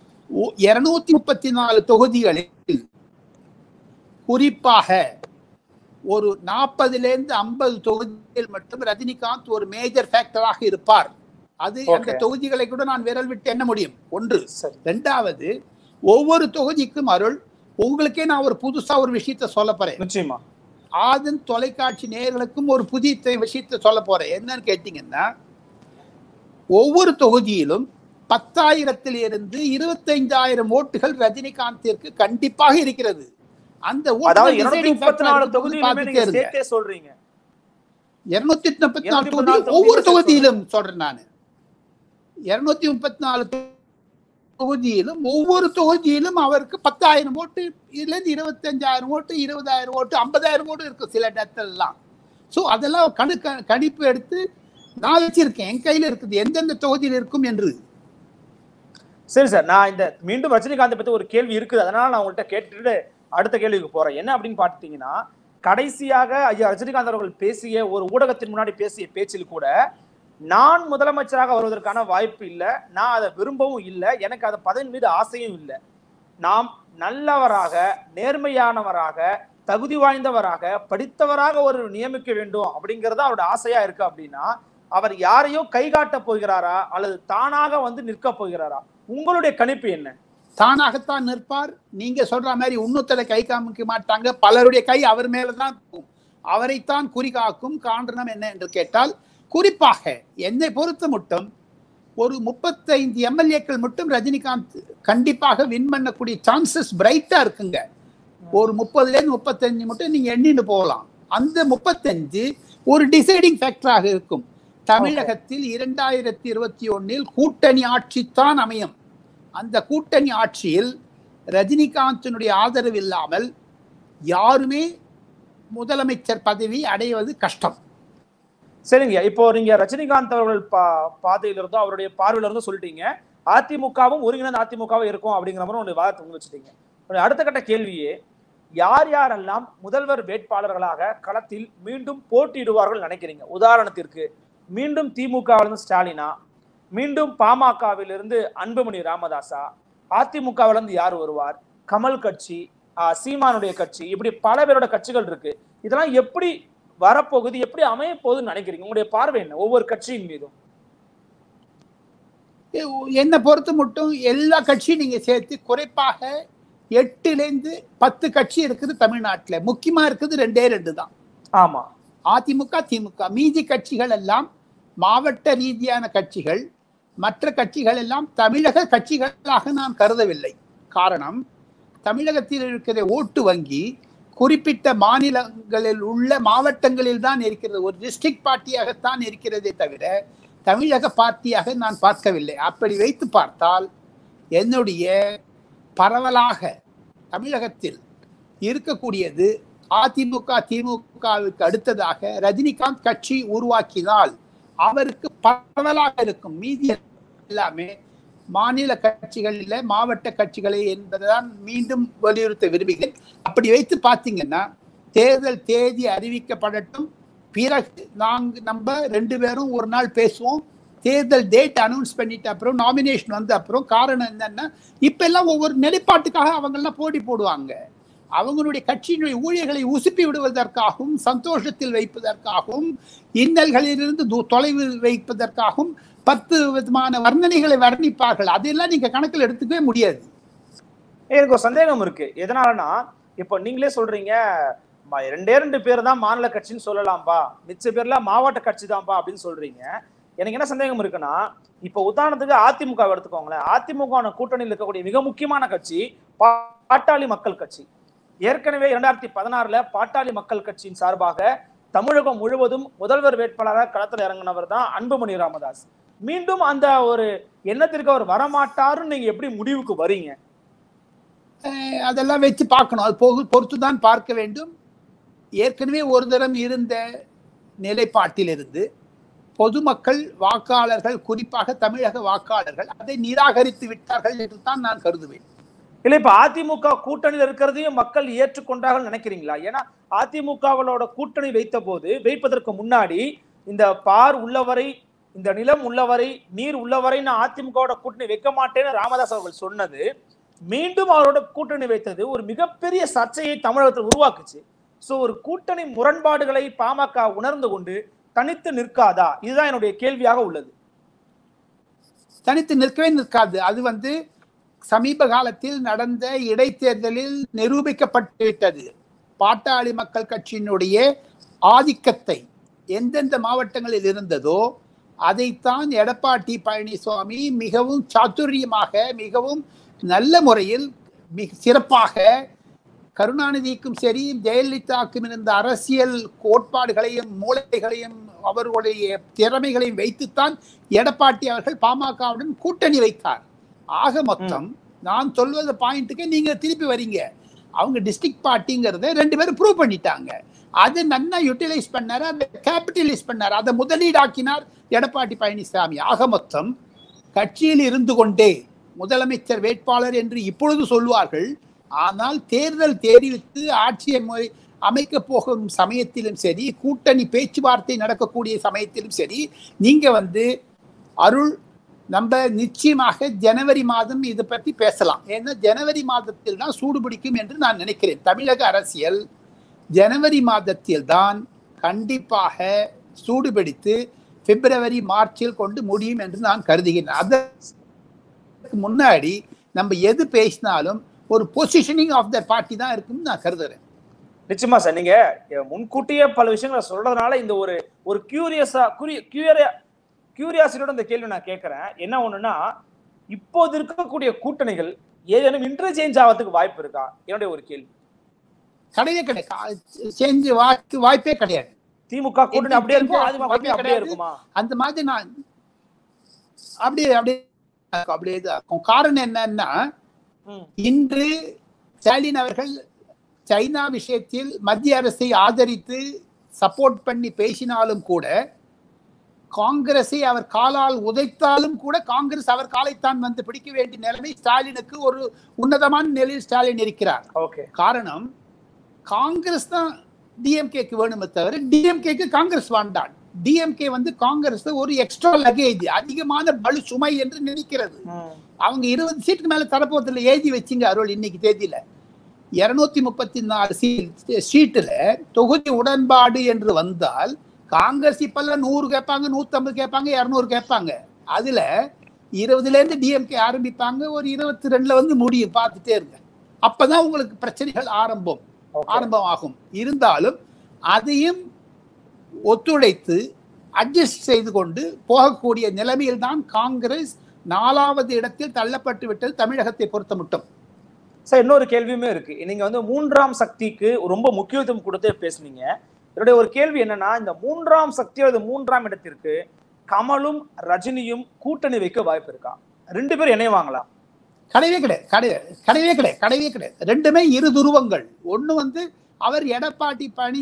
இருநூத்தி முப்பத்தி நாலு தொகுதிகளில் குறிப்பாக ஒரு நாற்பதுல இருந்து ஐம்பது தொகுதிகள் மட்டும் ரஜினிகாந்த் ஒரு மேஜர் ஃபேக்டராக இருப்பார். அது அந்த தொகுதிகளை கூட நான் விரல் விட்டு எண்ண முடியும். ஒன்று. ரெண்டாவது, ஒவ்வொரு தொகுதிக்கும் அருள், உங்களுக்கே நான் ஒரு புதுசா ஒரு விஷயத்த சொல்ல போறேன். நிச்சயமா ஆதன் தொலைக்காட்சி நேயர்களுக்கும் ஒரு புதிய விஷயத்த சொல்ல போறேன். என்னன்னு கேட்டீங்கன்னா, ஒவ்வொரு தொகுதியிலும் பத்தாயிரத்தில் இருந்து இருபத்தைந்தாயிரம் ஓட்டுகள் ரஜினிகாந்திற்கு கண்டிப்பாக இருக்கிறது. அந்த இருநூத்தி முப்பத்தி நாலு தொகுதி ஒவ்வொரு தொகுதியிலும் சொல்றேன் நான். இருநூத்தி முப்பத்தி நாலு தொகுதியிலும் ஒவ்வொரு தொகுதியிலும் அவருக்கு பத்தாயிரம் ஓட்டு, இதுல இருந்து இருபத்தி அஞ்சாயிரம் ஓட்டு, இருபதாயிரம் ஓட்டு, ஐம்பதாயிரம் ஓட்டு இருக்கு சில இடத்துல எல்லாம். சோ அதெல்லாம் கணு கணிப்பு எடுத்து நான் வச்சிருக்கேன், என் கையில இருக்குது எந்தெந்த தொகுதியில் இருக்கும் என்று. சரி சார், நான் இந்த மீண்டும் ரஜினிகாந்த் பத்தி ஒரு கேள்வி இருக்குது, அதனால நான் உங்கள்கிட்ட கேட்டுட்டு அடுத்த கேள்விக்கு போறேன். என்ன அப்படின்னு பாத்தீங்கன்னா, கடைசியாக ஐயா ரஜினிகாந்த் அவர்கள் பேசிய ஒரு ஊடகத்தின் முன்னாடி பேசிய பேச்சில் கூட, நான் முதலமைச்சராக வருவதற்கான வாய்ப்பு இல்லை, நான் அதை விரும்பவும் இல்லை, எனக்கு அதை பதவியின் மீது ஆசையும் இல்லை, நாம் நல்லவராக, நேர்மையானவராக, தகுதி வாய்ந்தவராக, படித்தவராக ஒரு நியமிக்க வேண்டும் அப்படிங்கிறது அவருடைய ஆசையா இருக்கு அப்படின்னா, அவர் யாரையோ கை காட்ட போகிறாரா அல்லது தானாக வந்து நிற்க போகிறாரா? உங்களுடைய கணிப்பு என்ன? தானாகத்தான் நிற்பார். நீங்க சொல்ற மாதிரி உன்னத்துல கை காமிக்க மாட்டாங்க, பலருடைய கை அவர் மேலதான் இருக்கும், அவரைத்தான் குறிகாக்கும். காரணம் என்ன என்று கேட்டால், குறிப்பாக என்னை பொறுத்த மட்டும் ஒரு முப்பத்தைந்து எம்எல்ஏக்கள் மட்டும் ரஜினிகாந்த் கண்டிப்பாக வின் பண்ணக்கூடிய சான்சஸ் பிரைட்டா இருக்குங்க. ஒரு முப்பதுல இருந்து முப்பத்தஞ்சு மட்டும் நீங்க எண்ணிட்டு போகலாம். அந்த முப்பத்தஞ்சு ஒரு டிசைடிங் ஃபேக்டராக இருக்கும். தமிழகத்தில் இரண்டாயிரத்தி இருபத்தி ஒன்னில் கூட்டணி ஆட்சி தான் அமையும். அந்த கூட்டணி ஆட்சியில் ரஜினிகாந்தினுடைய ஆதரவு இல்லாமல் யாருமே முதலமைச்சர் பதவி அடைவது கஷ்டம். சரிங்க, இப்போ நீங்க ரஜினிகாந்த் அவர்கள் பா பாதையிலிருந்தோ அவருடைய பார்வையிலிருந்தோ சொல்லிட்டீங்க, அதிமுகவும் ஒருங்கிணைந்த அதிமுகவும் இருக்கும் அப்படிங்கிற மாதிரி உங்களுடைய வாதத்தை முன் வச்சுட்டீங்க. அடுத்த கட்ட கேள்வியே, யார் யாரெல்லாம் முதல்வர் வேட்பாளர்களாக களத்தில் மீண்டும் போட்டியிடுவார்கள் நினைக்கிறீங்க? உதாரணத்திற்கு மீண்டும் திமுகவிலிருந்து ஸ்டாலினா, மீண்டும் பாமகவிலிருந்து அன்புமணி ராமதாசா, அதிமுகவிலிருந்து யார் வருவார், கமல் கட்சி, சீமானுடைய கட்சி, இப்படி பல பேரோட கட்சிகள் இருக்கு. இதெல்லாம் எப்படி வரப்போகுது, எப்படி அமைய போகுதுன்னு நினைக்கிறீங்க? உங்களுடைய பார்வை என்ன ஒவ்வொரு கட்சியின் மீதும்? என்னை பொறுத்த மட்டும் எல்லா கட்சியும் நீங்க சேர்த்து குறிப்பாக எட்டுல இருந்து பத்து கட்சி இருக்குது தமிழ்நாட்டுல. முக்கியமா இருக்குது ரெண்டே ரெண்டு தான். ஆமா, அதிமுக, திமுக. மீதி கட்சிகள் எல்லாம் மாவட்ட ரீதியான கட்சிகள். மற்ற கட்சிகள் எல்லாம் தமிழக கட்சிகளாக நான் கருதவில்லை. காரணம், தமிழகத்தில் இருக்கிற ஓட்டு வங்கி குறிப்பிட்ட மாநிலங்களில் உள்ள மாவட்டங்களில் தான் இருக்கிறது. ஒரு டிஸ்ட்ரிக்ட் பார்ட்டியாகத்தான் இருக்கிறதே தவிர தமிழக பார்ட்டியாக நான் பார்க்கவில்லை. அப்படி வைத்து பார்த்தால் என்னுடைய பரவலாக தமிழகத்தில் இருக்கக்கூடியது அதிமுக, திமுகவுக்கு அடுத்ததாக ரஜினிகாந்த் கட்சி உருவாக்கினால் அவருக்கு பரவலாக இருக்கும். மீதி எல்லாமே மாநில கட்சிகள் இல்லை, மாவட்ட கட்சிகளை என்பதுதான் மீண்டும் வலியுறுத்த விரும்புகிறேன். அப்படி வைத்து பார்த்தீங்கன்னா, தேர்தல் தேதி அறிவிக்கப்படட்டும், பிறகு நாங்க நம்ம ரெண்டு பேரும் ஒரு நாள் பேசுவோம். தேர்தல் டேட் அனௌன்ஸ் பண்ணிட்டு அப்புறம் நாமினேஷன் வந்த அப்புறம். காரணம் என்னன்னா, இப்ப எல்லாம் ஒவ்வொரு நிலைப்பாட்டுக்காக அவங்கெல்லாம் போட்டி போடுவாங்க. அவங்களுடைய கட்சியினுடைய ஊழியர்களை உசுப்பி விடுவதற்காகவும், சந்தோஷத்தில் வைப்பதற்காகவும், இன்னல்களிலிருந்து தொலைவில் வைப்பதற்காகவும் பத்து விதமான வர்ணனைகளை வர்ணிப்பார்கள். அதெல்லாம் நீங்க கணக்கில் எடுத்துக்கவே முடியாது. எனக்கு ஒரு சந்தேகம் இருக்கு. எதனாலனா, இப்போ நீங்களே சொல்றீங்க ரெண்டே ரெண்டு பேர் தான் மாநில கட்சின்னு சொல்லலாம்பா, மிச்ச பேர்லாம் மாவட்ட கட்சி தான்ப்பா அப்படின்னு சொல்றீங்க. எனக்கு என்ன சந்தேகம் இருக்குன்னா, இப்போ உதாரணத்துக்கு அதிமுக எடுத்துக்கோங்களேன். அதிமுக கூட்டணியில் இருக்கக்கூடிய மிக முக்கியமான கட்சி பாட்டாளி மக்கள் கட்சி. ஏற்கனவே இரண்டாயிரத்தி பதினாறுல பாட்டாளி மக்கள் கட்சியின் சார்பாக தமிழகம் முழுவதும் முதல்வர் வேட்பாளராக களத்தில் இறங்கினவர் தான் அன்புமணி ராமதாஸ். மீண்டும் அந்த ஒரு எண்ணத்திற்கு அவர் வரமாட்டாருன்னு நீங்க எப்படி முடிவுக்கு வரீங்க? அதெல்லாம் வச்சு பார்க்கணும். அது போகு பொறுத்துதான் பார்க்க வேண்டும். ஏற்கனவே ஒரு தரம் இருந்த நிலைப்பாட்டிலிருந்து பொதுமக்கள், வாக்காளர்கள், குறிப்பாக தமிழக வாக்காளர்கள் அதை நிராகரித்து விட்டார்கள் என்று தான் நான் கருதுவேன். இல்ல, இப்ப அதிமுக கூட்டணியில் இருக்கிறதையும் மக்கள் ஏற்றுக்கொண்டார்கள் நினைக்கிறீங்களா? ஏன்னா அதிமுகவோட கூட்டணி வைத்த போது, வைப்பதற்கு முன்னாடி இந்த பார் உள்ளவரை, இந்த நிலம் உள்ளவரை, நீர் உள்ளவரை நான் அதிமுகவோட கூட்டணி வைக்க மாட்டேன்னு ராமதாஸ் அவர்கள் சொன்னது, மீண்டும் அவரோட கூட்டணி வைத்தது ஒரு மிகப்பெரிய சர்ச்சையை தமிழகத்தில் உருவாக்குச்சு. சோ ஒரு கூட்டணி முரண்பாடுகளை பாமக உணர்ந்து கொண்டு தனித்து நிற்காதா? இதுதான் என்னுடைய கேள்வியாக உள்ளது. தனித்து நிற்கவே நிற்காது. அது வந்து சமீப காலத்தில் நடந்த இடைத்தேர்தலில் நிரூபிக்கப்பட்டுவிட்டது. பாட்டாளி மக்கள் கட்சியினுடைய ஆதிக்கத்தை எந்தெந்த மாவட்டங்களில் இருந்ததோ அதைத்தான் எடப்பாடி பழனிசாமி மிகவும் சாதுரியமாக, மிகவும் நல்ல முறையில், மிக சிறப்பாக கருணாநிதிக்கும் சரி ஜெயலலிதாவுக்கும் இருந்த அரசியல் கோட்பாடுகளையும் மூளைகளையும் அவர்களுடைய திறமைகளையும் வைத்துத்தான் எடப்பாடி அவர்கள் பாமகவுடன் கூட்டணி வைத்தார். ஆக மொத்தம் நான் சொல்வது பாயிண்ட்டுக்கு நீங்க திருப்பி வரீங்க. அவங்க டிஸ்ட்ரிக்ட் பார்ட்டிங்கிறத ரெண்டு பேரும் ப்ரூவ் பண்ணிட்டாங்க. அதை நன்னா யூட்டிலைஸ் பண்ணார், அதை கேபிட்டலைஸ் பண்ணார், அதை முதலீடாக்கினார் எடப்பாடி பழனிசாமி. ஆக மொத்தம் கட்சியில் இருந்து கொண்டே முதலமைச்சர் வேட்பாளர் என்று இப்பொழுது சொல்வார்கள். ஆனால் தேர்தல் தெரிவித்து ஆட்சியை அமைக்க போகும் சமயத்திலும் சரி, கூட்டணி பேச்சுவார்த்தை நடக்கக்கூடிய சமயத்திலும் சரி, நீங்க வந்து அருள் நம்ம நிச்சயமாக ஜனவரி மாதம் இதை பற்றி பேசலாம். ஏன்னா ஜனவரி மாதத்தில் தான் சூடு பிடிக்கும் என்று நான் நினைக்கிறேன். தமிழக அரசியல் ஜனவரி மாதத்தில் தான் கண்டிப்பாக சூடு பிடித்து பிப்ரவரி மார்ச்சில் கொண்டு முடியும் என்று நான் கருதுகிறேன். அதற்கு முன்னாடி நம்ம எது பேசினாலும் ஒரு பொசிஷனிங் ஆஃப் த பார்ட்டி தான் இருக்குன்னு நான் கருதுறேன். நிச்சயமா சார், நீங்க முன்கூட்டியே பல விஷயங்களை சொல்றதுனால இந்த ஒரு ஒரு கியூரியஸா கியூரியாசிட்டியோட இந்த கேள்வி நான் கேட்கிறேன். என்ன ஒண்ணுன்னா, இப்போது இருக்கக்கூடிய கூட்டணிகள் ஏதேனும் இன்டர்சேஞ்ச் ஆகிறதுக்கு வாய்ப்பு இருக்கா? என்னுடைய ஒரு கேள்வி. கிடையவே கிடையாது, சேஞ்ச் வாய்ப்பு வாய்ப்பே கிடையாது. திமுக கூட்டணி அப்படியே இருக்கும், அதிமுக அப்படியே இருக்குமா? அந்த மாதிரி நான் அப்படியே அப்படியே அப்படியே தான் இருக்கும். காரணம் என்னன்னா, இன்று ஸ்டாலின் அவர்கள் சைனா விஷயத்தில் மத்திய அரசை ஆதரித்து சப்போர்ட் பண்ணி பேசினாலும் கூட, காங்கிரஸை அவர் காலால் உதைத்தாலும் கூட காங்கிரஸ் அவர் காலைத்தான் வந்து பிடிக்க வேண்டிய நிலைமை ஸ்டாலினுக்கு ஒரு உன்னதமான நிலையில் ஸ்டாலின் இருக்கிறார். காரணம், காங்கிரஸ் தான் டிஎம்கேக்கு வேணுமே தவிர டிஎம்கேக்கு காங்கிரஸ் வேண்டாம். டிஎம்கே வந்து காங்கிரஸ் ஒரு எக்ஸ்ட்ரா லகேஜ், அதிகமான பலு சுமை என்று நினைக்கிறது. அவங்க இருபது சீட்டுக்கு மேல தரப்போதில்லை. எழுதி வச்சுங்க அருள், இன்னைக்கு தேதியில இருநூத்தி முப்பத்தி நாலு சீட்டுல தொகுதி உடன்பாடு என்று வந்தால் காங்கிரஸ் இப்பெல்லாம் நூறு கேட்பாங்க, நூத்தி ஐம்பது கேட்பாங்க, இருநூறு கேட்பாங்க. அதுல இருபதுல இருந்து டிஎம்கே ஆரம்பிப்பாங்க, ஒரு இருபத்தி ரெண்டுல வந்து முடியும். பார்த்துட்டே இருங்க, அப்பதான் உங்களுக்கு பிரச்சனைகள் ஆரம்பம் ஆரம்பம் ஆகும். இருந்தாலும் அதையும் ஒத்துழைத்து அட்ஜஸ்ட் செய்து கொண்டு போகக்கூடிய நிலைமையில் தான் காங்கிரஸ் நாலாவது இடத்தில் தள்ளப்பட்டு விட்டது தமிழகத்தை பொறுத்த மட்டும். சார், இன்னொரு கேள்வியுமே இருக்கு. நீங்க வந்து மூன்றாம் சக்திக்கு ரொம்ப முக்கியத்துவம் கொடுத்தே பேசுனீங்க. என்னுடைய ஒரு கேள்வி என்னன்னா, இந்த மூன்றாம் சக்தி அல்லது மூன்றாம் இடத்திற்கு கமலும் ரஜினியும் கூட்டணி வைக்க வாய்ப்பு இருக்கா? ரெண்டு பேரும் இணைவாங்களா? கிடையவே கிடையாது, கிடையாது கிடையவே கிடையாது கிடையவே கிடையாது. ரெண்டுமே இரு துருவங்கள். ஒண்ணு வந்து அவர் எடப்பாடி பழனி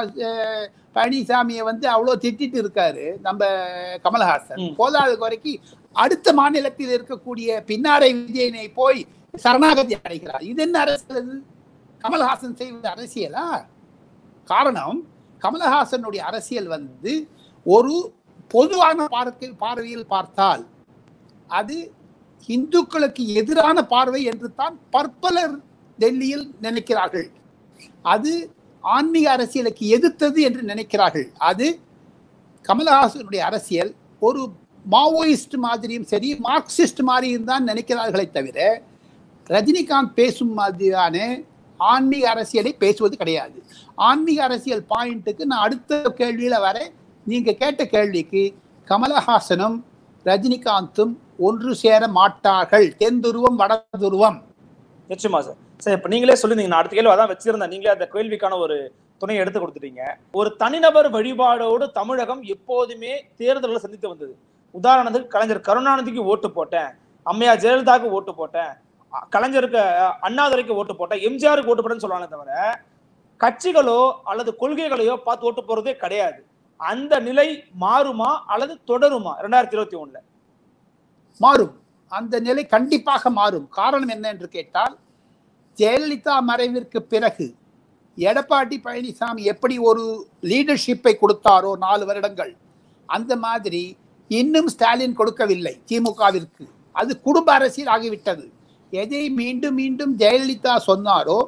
பழனிசாமியை வந்து அவ்வளவு திட்டிட்டு இருக்காரு நம்ம கமல்ஹாசன். போதாத வரைக்கும் அடுத்த மாநிலத்தில் இருக்கக்கூடிய பின்னாரை விஜயனை போய் சரணாகதி அடைகிறார். இது என்ன அரசியல்? கமல்ஹாசன் செய்வது அரசியலா? காரணம், கமல்ஹாசனுடைய அரசியல் வந்து ஒரு பொதுவான பார்க்க பார்வையில் பார்த்தால் அது இந்துக்களுக்கு எதிரான பார்வை என்று தான் பற்பலர் டெல்லியில் நினைக்கிறார்கள். அது ஆன்மீக அரசியலுக்கு எதிர்த்தது என்று நினைக்கிறார்கள். அது கமல்ஹாசனுடைய அரசியல் ஒரு மாவோயிஸ்ட் மாதிரியும் சரி, மார்க்சிஸ்ட் மாதிரியும் தான் நினைக்கிறார்களே தவிர ரஜினிகாந்த் பேசும் மாதிரியான ஆன்மீக அரசியலை பேசுவது கிடையாது. ஆன்மீக அரசியல் பாயிண்ட்டுக்கு நான் அடுத்த கேள்வியில வரேன். நீங்க கேட்ட கேள்விக்கு கமலஹாசனும் ரஜினிகாந்தும் ஒன்று சேர மாட்டார்கள். தென் துருவம் வட துருவம். நிச்சயமா சார். சார், இப்ப நீங்களே சொல்லிருந்தீங்க, நான் அடுத்த கேள்வி அதான் வச்சிருந்தேன். நீங்களே அந்த கேள்விக்கான ஒரு துணையை எடுத்து கொடுத்துட்டீங்க. ஒரு தனிநபர் வழிபாடோடு தமிழகம் எப்போதுமே தேர்தல்களை சந்தித்து வந்தது. உதாரணத்துக்கு கலைஞர் கருணாநிதிக்கு ஓட்டு போட்டேன், அம்மையார் ஜெயலலிதாவுக்கு ஓட்டு போட்டேன், கலைஞருக்கு அண்ணாதுரைக்கு ஓட்டு போட்டேன், எம்ஜிஆருக்கு ஓட்டு போட்டேன்னு சொல்லுவாங்க தவிர கட்சிகளோ அல்லது கொள்கைகளையோ பார்த்து ஓட்டு போறதே கிடையாது. அந்த நிலை மாறுமா அல்லது தொடருமா? இரண்டாயிரத்தி இருபத்தி ஒண்ணுல மாறும். அந்த நிலை கண்டிப்பாக மாறும். காரணம் என்ன என்று கேட்டால், ஜெயலலிதா மறைவிற்கு பிறகு எடப்பாடி பழனிசாமி எப்படி ஒரு லீடர்ஷிப்பை கொடுத்தாரோ நாலு வருடங்கள், அந்த மாதிரி இன்னும் ஸ்டாலின் கொடுக்கவில்லை திமுகவிற்கு. அது குடும்ப அரசியல் ஆகிவிட்டது. எதை மீண்டும் மீண்டும் ஜெயலலிதா சொன்னாரோ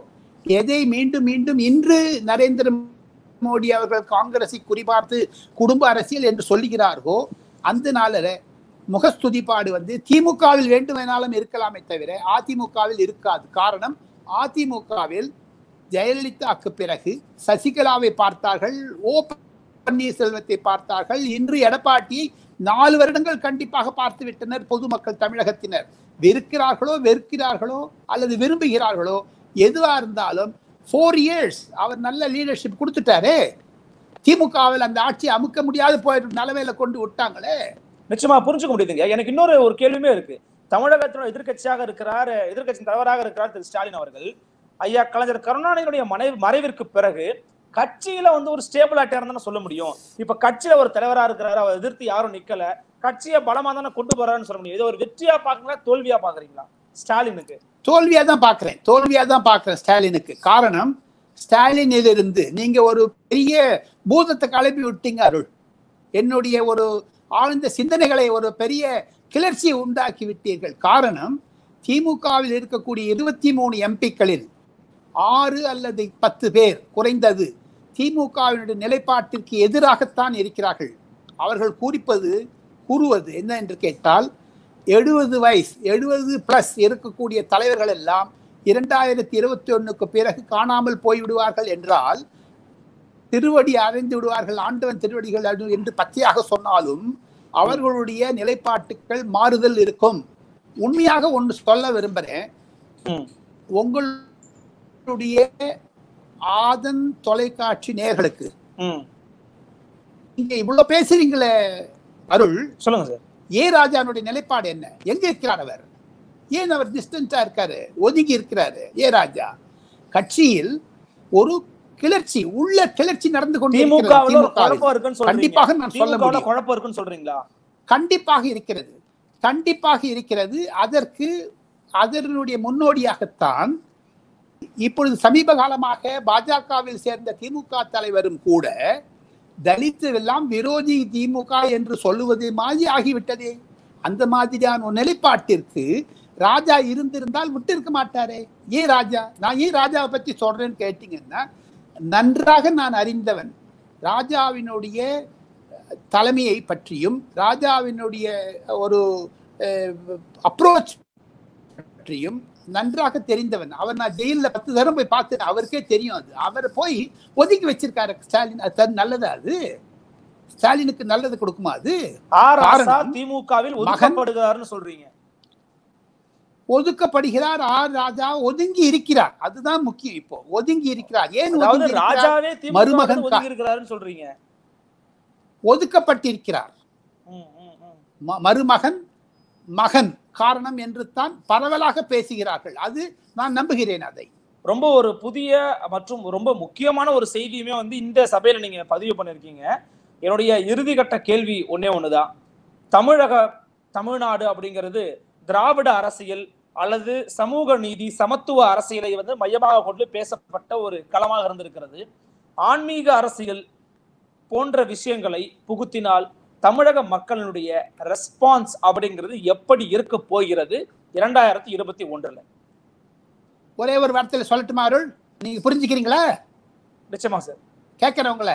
எதை மீண்டும் மீண்டும் இன்று நரேந்திர மோடி அவர்கள் காங்கிரஸை குறிபார்த்து குடும்ப அரசியல் என்று சொல்லுகிறார்களோ அந்த நாளில் முகஸ்துதிப்பாடு வந்து திமுகவில் வேண்டுமானாலும் இருக்கலாமே தவிர அதிமுகவில் இருக்காது. காரணம், அதிமுகவில் ஜெயலலிதாவுக்கு பிறகு சசிகலாவை பார்த்தார்கள், ஓ பன்னீர்செல்வத்தை பார்த்தார்கள், இன்று எடப்பாடியை நாலு வருடங்கள் கண்டிப்பாக பார்த்து விட்டனர் பொதுமக்கள் தமிழகத்தினர். வெறுக்கிறார்களோ வெறுக்கிறார்களோ அல்லது விரும்புகிறார்களோ எதுவா இருந்தாலும் ஃபோர் இயர்ஸ் அவர் நல்ல லீடர்ஷிப் கொடுத்துட்டாரு. திமுகவில் அந்த ஆட்சியை அமுக்க முடியாது போயிட்டு நிலைமையில கொண்டு விட்டாங்களே. நிச்சயமா புரிஞ்சுக்க முடியுதுங்க. எனக்கு இன்னொரு ஒரு கேள்வியுமே இருக்கு. தமிழகத்தினோட எதிர்கட்சியாக இருக்கிறார், எதிர்கட்சி தலைவராக இருக்கிறார் திரு ஸ்டாலின் அவர்கள். ஐயா கலைஞர் கருணாநிதியுடைய மனைவி மறைவிற்கு பிறகு கட்சியில வந்து ஒரு ஸ்டேபிள் ஆட்டியா இருந்தா சொல்ல முடியும். இப்ப கட்சியில ஒரு தலைவரா இருக்கிறாரு, அவர் எதிர்த்து யாரும் நிக்கல, கட்சியை பலமா தானே கொண்டு போறாருன்னு சொல்ல முடியும். இது ஒரு வெற்றியா பாக்குறீங்களா தோல்வியா பாக்குறீங்களா ஸ்டாலினுக்கு? தோல்வியா தான் பாக்குறேன், தோல்வியா தான் பாக்குறேன் ஸ்டாலினுக்கு. காரணம், ஸ்டாலினிலிருந்து நீங்க ஒரு பெரிய பூதத்தை கிளப்பி விட்டீங்க அருள். என்னுடைய ஒரு ஆழ்ந்த சிந்தனைகளை ஒரு பெரிய கிளர்ச்சியை உண்டாக்கி விட்டீர்கள். காரணம், திமுகவில் இருக்கக்கூடிய இருபத்தி மூணு எம்பிக்களில் ஆறு அல்லது பத்து பேர் குறைந்தது திமுகவினுடைய நிலைப்பாட்டிற்கு எதிராகத்தான் இருக்கிறார்கள். அவர்கள் கூறிப்பது கூறுவது என்ன என்று கேட்டால், எழுபது வயசு எழுபது பிளஸ் இருக்கக்கூடிய தலைவர்கள் எல்லாம் இரண்டாயிரத்தி இருபத்தி ஒண்ணுக்கு பிறகு காணாமல் போய்விடுவார்கள் என்றால் திருவடி அடைந்து விடுவார்கள், ஆண்டவன் திருவடிகள் என்று பச்சையாக சொன்னாலும் அவர்களுடைய நிலைப்பாட்டுகள் மாறுதல் இருக்கும். உண்மையாக ஒன்று சொல்ல விரும்புகிறேன். உங்களுடைய ஆதன் தொலைக்காட்சி நேயர்களுக்கு நீங்க இவ்வளவு பேசுறீங்களே அருள், சொல்லுங்க சார். ஏ ராஜானுடைய நிலைப்பாடு என்ன? எங்க இருக்கிறார் அவர்? ஏன் அவர் டிஸ்டன்ஸா இருக்காரு, ஒதுங்கி இருக்கிறாரு? ஏ ராஜா கட்சியில் ஒரு கிளர்ச்சி, உள்ள கிளர்ச்சி நடந்து கொண்டு கண்டிப்பாக நான் சொல்ல முடியும். குழப்பம் இருக்குன்னு சொல்றீங்களா? கண்டிப்பாக இருக்கிறது, கண்டிப்பாக இருக்கிறது. அதற்கு அதனுடைய முன்னோடியாகத்தான் இப்பொழுது சமீப காலமாக பாஜகவில் சேர்ந்த திமுக தலைவரும் கூட தலித்து எல்லாம் விரோதி திமுக என்று சொல்லுவது மாதிரி ஆகிவிட்டதே. அந்த மாதிரியான ஒரு நிலைப்பாட்டிற்கு ராஜா இருந்திருந்தால் விட்டு இருக்க மாட்டாரே. ஏன் ராஜா, நான் ஏன் ராஜாவை பற்றி சொல்றேன்னு கேட்டீங்கன்னா, நன்றாக நான் அறிந்தவன். ராஜாவினுடைய தலைமையை பற்றியும் ராஜாவினுடைய ஒரு அப்ரோச் பற்றியும் நன்றாக தெரிந்தவன். அவர் நான் ஜெயிலில் பத்து தரம் போய் பார்த்தேன், அவருக்கே தெரியும். அது அவரை போய் ஒதுக்கி வச்சிருக்காரு ஸ்டாலின். அது நல்லதா? அது ஸ்டாலினுக்கு நல்லது கொடுக்குமா? அது திமுகவில் ஒதுக்கப்படுகிறார்னு சொல்றீங்க. ஒதுக்கப்படுகிறார். ஆர் ராஜா ஒதுங்கி இருக்கிறார், அதுதான் முக்கியம். இப்போ ஒதுங்கி இருக்கிறார். ஏன் ராஜாவே மருமகன் இருக்கிறாருன்னு சொல்றீங்க? ஒதுக்கப்பட்டிருக்கிறார், மருமகன் மகன் காரணம் என்று தான் பரவலாக பேசுகிறார்கள். அது நான் நம்புகிறேன். அதை ரொம்ப ஒரு புதிய மற்றும் ரொம்ப முக்கியமான ஒரு செய்தியுமே வந்து இந்த சபையில நீங்க பதிவு பண்ணிருக்கீங்க. என்னுடைய இறுதிக்கட்ட கேள்வி ஒன்னே ஒண்ணுதான். தமிழக தமிழ்நாடு அப்படிங்கிறது திராவிட அரசியல் அல்லது சமூக நீதி சமத்துவ அரசியலை வந்து மையமாக கொண்டு பேசப்பட்ட ஒரு களமாக இருந்திருக்கிறது. ஆன்மீக அரசியல் போன்ற விஷயங்களை புகுத்தினால் தமிழக மக்களுடைய ரெஸ்பான்ஸ் அப்படிங்கிறது எப்படி இருக்க போகிறது இரண்டாயிரத்தி இருபத்தி ஒன்றுல? ஒரே ஒரு வார்த்தையில சொல்லட்டுமா அருள், நீங்க புரிஞ்சுக்கிறீங்களா? நிச்சயமா சார். கேட்கிறவங்கள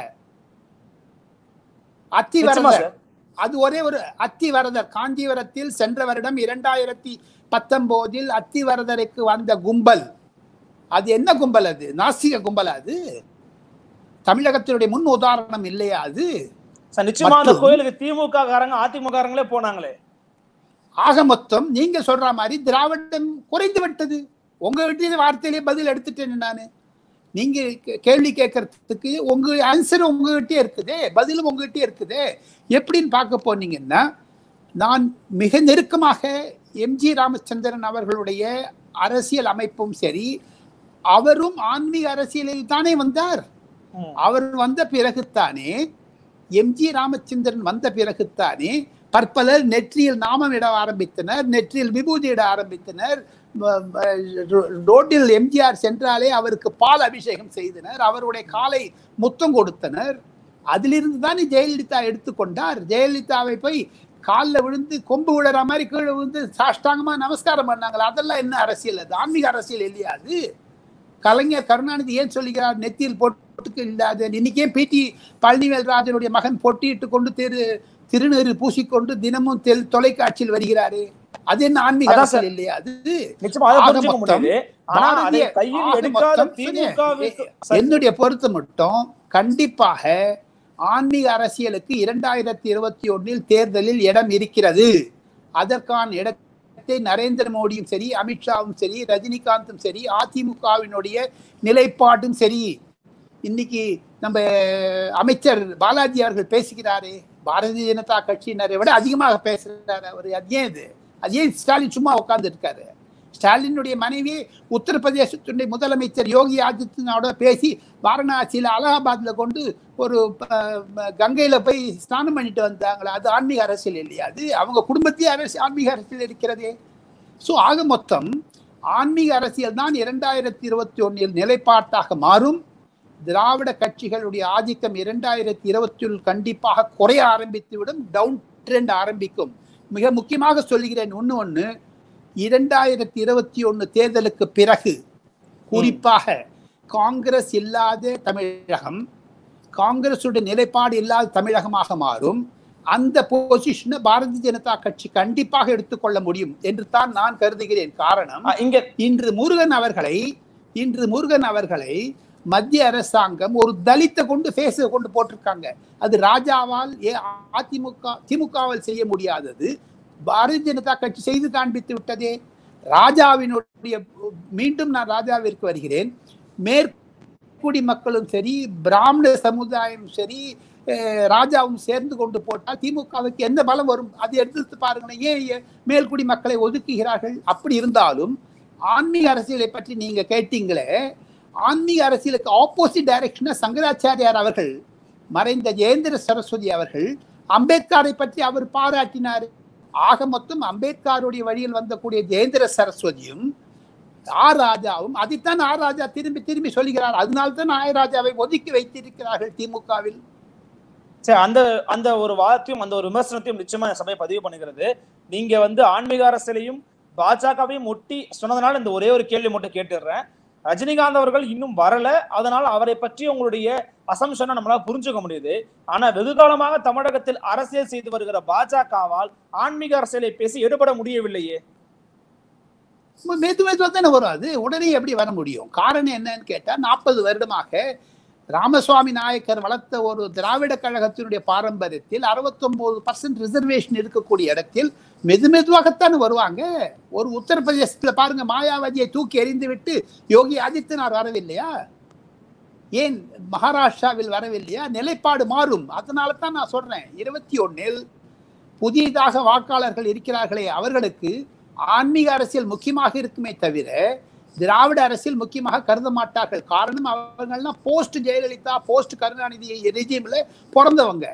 அத்திவரதர், அது ஒரே ஒரு அத்திவரதர். காஞ்சிபுரத்தில் சென்ற வருடம் இரண்டாயிரத்தி பத்தொன்பதில் அத்திவரதருக்கு வந்த கும்பல், அது என்ன கும்பல்? அது நாஸ்திக கும்பல். அது தமிழகத்தினுடைய முன் உதாரணம் இல்லையா? அது நிச்சயமா அந்த கோயிலுக்கு திமுக காரங்க அதிமுக காரங்களே போனாங்களே. ஆக மொத்தம் நீங்க சொல்ற மாதிரி திராவிடம் குறைந்து விட்டது. உங்ககிட்ட வார்த்தையிலே பதில் எடுத்துட்டேன் நானு. நீங்க கேள்வி கேட்கறதுக்கு உங்க ஆன்சர் உங்ககிட்டே இருக்குது, பதிலும் உங்ககிட்டே இருக்குது. எப்படின்னு பார்க்க போனீங்கன்னா, நான் மிக நெருக்கமாக எம்ஜி ராமச்சந்திரன் அவர்களுடைய அரசியல் அமைப்பும் சரி, அவரும் ஆன்மீக அரசியலில் தானே வந்தார். அவர் வந்த பிறகுத்தானே, எம்ஜி ராமச்சந்திரன் வந்த பிறகுத்தானே பற்பலர் நெற்றியில் நாமம் இட ஆரம்பித்தனர், நெற்றியில் விபூதி இட ஆரம்பித்தனர். ரோட்டில் எம்ஜிஆர் சென்றாலே அவருக்கு பால் அபிஷேகம் செய்தனர், அவருடைய காலை முத்தம் கொடுத்தனர். அதிலிருந்து தானே ஜெயலலிதா எடுத்துக்கொண்டார். ஜெயலலிதாவை போய் காலில் விழுந்து கொம்பு விழுற மாதிரி கீழே விழுந்து சாஷ்டாங்கமா நமஸ்காரம் பண்ணாங்களா? அதெல்லாம் என்ன அரசியல்? அது ஆன்மீக அரசியல் இல்லையா? அது கலைஞர் கருணாநிதி ஏன் சொல்லுகிறார் நெத்தியில் போட்டுக்கு இல்லாத? இன்னைக்கே பி டி பழனிவேல்ராஜனுடைய மகன் பொட்டியிட்டு கொண்டு திரு திருநீறு பூசிக்கொண்டு தினமும் தொலைக்காட்சியில் வருகிறாரு. அது என்ன ஆன்மீக அரசியல் இல்லையா? அது என்னுடைய பொறுத்த மட்டும் கண்டிப்பாக ஆன்மீக அரசியலுக்கு இரண்டாயிரத்தி இருபத்தி ஒன்னில் தேர்தலில் இடம் இருக்கிறது. அதற்கான இடத்தை நரேந்திர மோடியும் சரி, அமித்ஷாவும் சரி, ரஜினிகாந்தும் சரி, அதிமுகவினுடைய நிலைப்பாடும் சரி. இன்னைக்கு நம்ம அமைச்சர் பாலாஜி அவர்கள் பேசுகிறாரே, பாரதிய ஜனதா கட்சியினரை விட அதிகமாக பேசுறாரு அவர். அது ஏன் இது? அது ஏன் ஸ்டாலின் சும்மா உட்கார்ந்து இருக்காரு? ஸ்டாலினுடைய மனைவி உத்தரப்பிரதேசத்துடைய முதலமைச்சர் யோகி ஆதித்யநாதோட பேசி வாரணாசியில அலகாபாத்ல கொண்டு ஒரு கங்கையில போய் ஸ்நானம் பண்ணிட்டு வந்தாங்களா? அது ஆன்மீக அரசியல் இல்லையா? அது அவங்க குடும்பத்தையே அரசு ஆன்மீக அரசியல் இருக்கிறதே. ஸோ ஆக மொத்தம் ஆன்மீக அரசியல் தான் இரண்டாயிரத்தி இருபத்தி ஒன்னில் நிலைப்பாட்டாக மாறும். திராவிட கட்சிகளுடைய ஆதிக்கம் இரண்டாயிரத்தி இருபத்தி ஒன்றில் கண்டிப்பாக குறைய ஆரம்பித்துவிடும், டவுன் ட்ரெண்ட் ஆரம்பிக்கும். மிக முக்கியமாக சொல்லுகிறேன் ஒன்று ஒன்று இரண்டாயிரத்தி இருபத்தி ஒன்று தேர்தலுக்கு பிறகு குறிப்பாக காங்கிரஸ் இல்லாத தமிழகம், காங்கிரசுடைய நிலைப்பாடு இல்லாத தமிழகமாக மாறும். அந்த பொசிஷனை பாரதிய ஜனதா கட்சி கண்டிப்பாக எடுத்துக்கொள்ள முடியும் என்று தான் நான் கருதுகிறேன். காரணம், இங்க இன்று முருகன் அவர்களை இன்று முருகன் அவர்களை மத்திய அரசாங்கம் ஒரு தலித்தை கொண்டு பேச கொண்டு போட்டிருக்காங்க. அது ராஜாவால் அதிமுக திமுகவால் செய்ய முடியாதது பாரதிய ஜனதா கட்சி செய்து காண்பித்து விட்டதே. ராஜாவினுடைய மீண்டும் நான் ராஜாவிற்கு வருகிறேன். மேற்குடி மக்களும் சரி, பிராமண சமுதாயம் சரி, ராஜாவும் சேர்ந்து கொண்டு போட்டால் திமுகவுக்கு எந்த பலம் வரும்? அதை எடுத்து பாருங்களேன். ஏன் மேல்குடி மக்களை ஒதுக்குகிறார்கள்? அப்படி இருந்தாலும் ஆன்மீக அரசியலை பற்றி நீங்க கேட்டீங்களே, ஆன்மீக அரசியலுக்கு ஆப்போசிட் டைரக்ஷனா சங்கராச்சாரியார் அவர்கள், மறைந்த ஜெயேந்திர சரஸ்வதி அவர்கள் அம்பேத்கரை பற்றி அவர் பாராட்டினார். ஆக மொத்தம் அம்பேத்கருடைய வழியில் வந்தக்கூடிய ஜெயேந்திர சரஸ்வதியும் ஆர் ராஜாவும் அதைத்தான் ஆர் ராஜா திரும்பி திரும்பி சொல்லுகிறார். அதனால்தான் ஆர் ராஜாவை ஒதுக்கி வைத்திருக்கிறார்கள் திமுகவில். சரி, அந்த அந்த ஒரு வாதத்தையும் அந்த ஒரு விமர்சனத்தையும் நிச்சயமா சபை பதிவு பண்ணுகிறது. நீங்க வந்து ஆன்மீக அரசியலையும் பாஜகவையும் ஒட்டி சொன்னதுனால இந்த ஒரே ஒரு கேள்வி மட்டும் கேட்டுடுறேன். ரஜினிகாந்த் அவர்கள் இன்னும் வரல, அதனால அவரை பற்றி உங்களுடைய அசம்ஷனை நம்மளால புரிஞ்சுக்க முடியுது. ஆனா வெகு காலமாக தமிழகத்தில் அரசியல் செய்து வருகிற பாஜகவால் ஆன்மீக அரசியலை பேசி ஈடுபட முடியவில்லையே. மெது மெதுவா தானே வரும். அது உடனே எப்படி வர முடியும்? காரணம் என்னன்னு கேட்டா, நாற்பது வருடமாக ராமசுவாமி நாயக்கர் வளர்த்த ஒரு திராவிட கழகத்தினுடைய பாரம்பரியத்தில் அறுபத்தி ஒன்பது பர்சன்ட் ரிசர்வேஷன் இருக்கக்கூடிய இடத்தில் மெது மெதுவாகத்தான் வருவாங்க. ஒரு உத்தரப்பிரதேசத்துல பாருங்க, மாயாவதியை தூக்கி எறிந்து விட்டு யோகி ஆதித்யநாத் வரவில்லையா? ஏன் மகாராஷ்டிராவில் வரவில்லையா? நிலைப்பாடு மாறும். அதனால தான் நான் சொல்றேன், இருபத்தி ஒன்னில் புதிதாக வாக்காளர்கள் இருக்கிறார்களே அவர்களுக்கு ஆன்மீக அரசியல் முக்கியமாக இருக்குமே தவிர திராவிட அரசியல் முக்கியமாக கருத மாட்டார்கள். காரணம், அவங்கள்லாம் போஸ்ட் ஜெயலலிதா போஸ்ட் கருணாநிதி ரெஜிம்ல பிறந்தவங்க.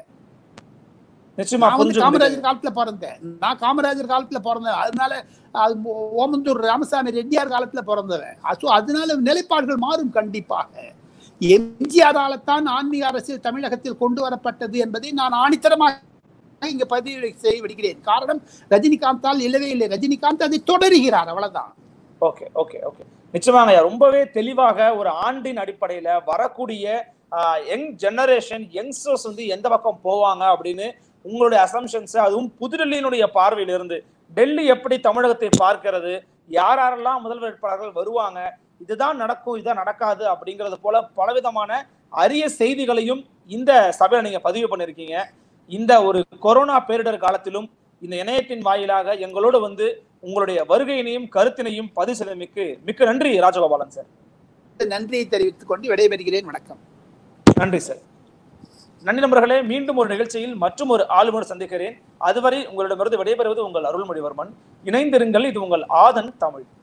காமராஜர் காலத்துல பிறந்தேன், நான் காமராஜர் காலத்துல பிறந்தேன். அதனால ஓமந்தூர் ராமசாமி ரெட்டியார் காலத்துல பிறந்தவன். அதனால நிலைப்பாடுகள் மாறும் கண்டிப்பாக. எம்ஜிஆரால்தான் ஆன்மீக அரசியல் தமிழகத்தில் கொண்டு வரப்பட்டது என்பதை நான் ஆணித்தரமாக இங்க பதிவு செய்ய விடுகிறேன். காரணம், ரஜினிகாந்தால் இல்லவே இல்லை. ரஜினிகாந்த் அதை தொடருகிறார், அவ்வளவுதான். ஓகே ஓகே ஓகே நிச்சயமாங்க. ரொம்பவே தெளிவாக ஒரு ஆண்டின் அடிப்படையில வரக்கூடிய யங் ஜெனரேஷன் யங்ஸ்டர்ஸ் வந்து எந்த பக்கம் போவாங்க அப்படின்னு உங்களுடைய அசம்ஷன்ஸ், அதுவும் புதுடெல்லியினுடைய பார்வையிலிருந்து டெல்லி எப்படி தமிழகத்தை பார்க்கிறது, யார் யாரெல்லாம் முதல்வர் வேட்பாளர்கள் வருவாங்க, இதுதான் நடக்கும் இதுதான் நடக்காது அப்படிங்கிறது போல பலவிதமான அரிய செய்திகளையும் இந்த சபையில நீங்க பதிவு பண்ணிருக்கீங்க. இந்த ஒரு கொரோனா பேரிடர் காலத்திலும் இந்த இணையத்தின் வாயிலாக எங்களோடு வந்து உங்களுடைய வருகையினையும் கருத்தினையும் பதிவு செய்தமைக்கு மிக்க நன்றி ராஜகோபாலன் சார். நன்றியை தெரிவித்துக் கொண்டு விடைபெறுகிறேன். வணக்கம். நன்றி சார். நன்றி நண்பர்களே, மீண்டும் ஒரு நிகழ்ச்சியில் மற்றும் ஒரு ஆளுநர் சந்திக்கிறேன். அதுவரை உங்களிடமிருந்து விடைபெறுவது உங்கள் அருள்மொழிவர்மன். இணைந்திருங்கள். இது உங்கள் ஆதன் தமிழ்.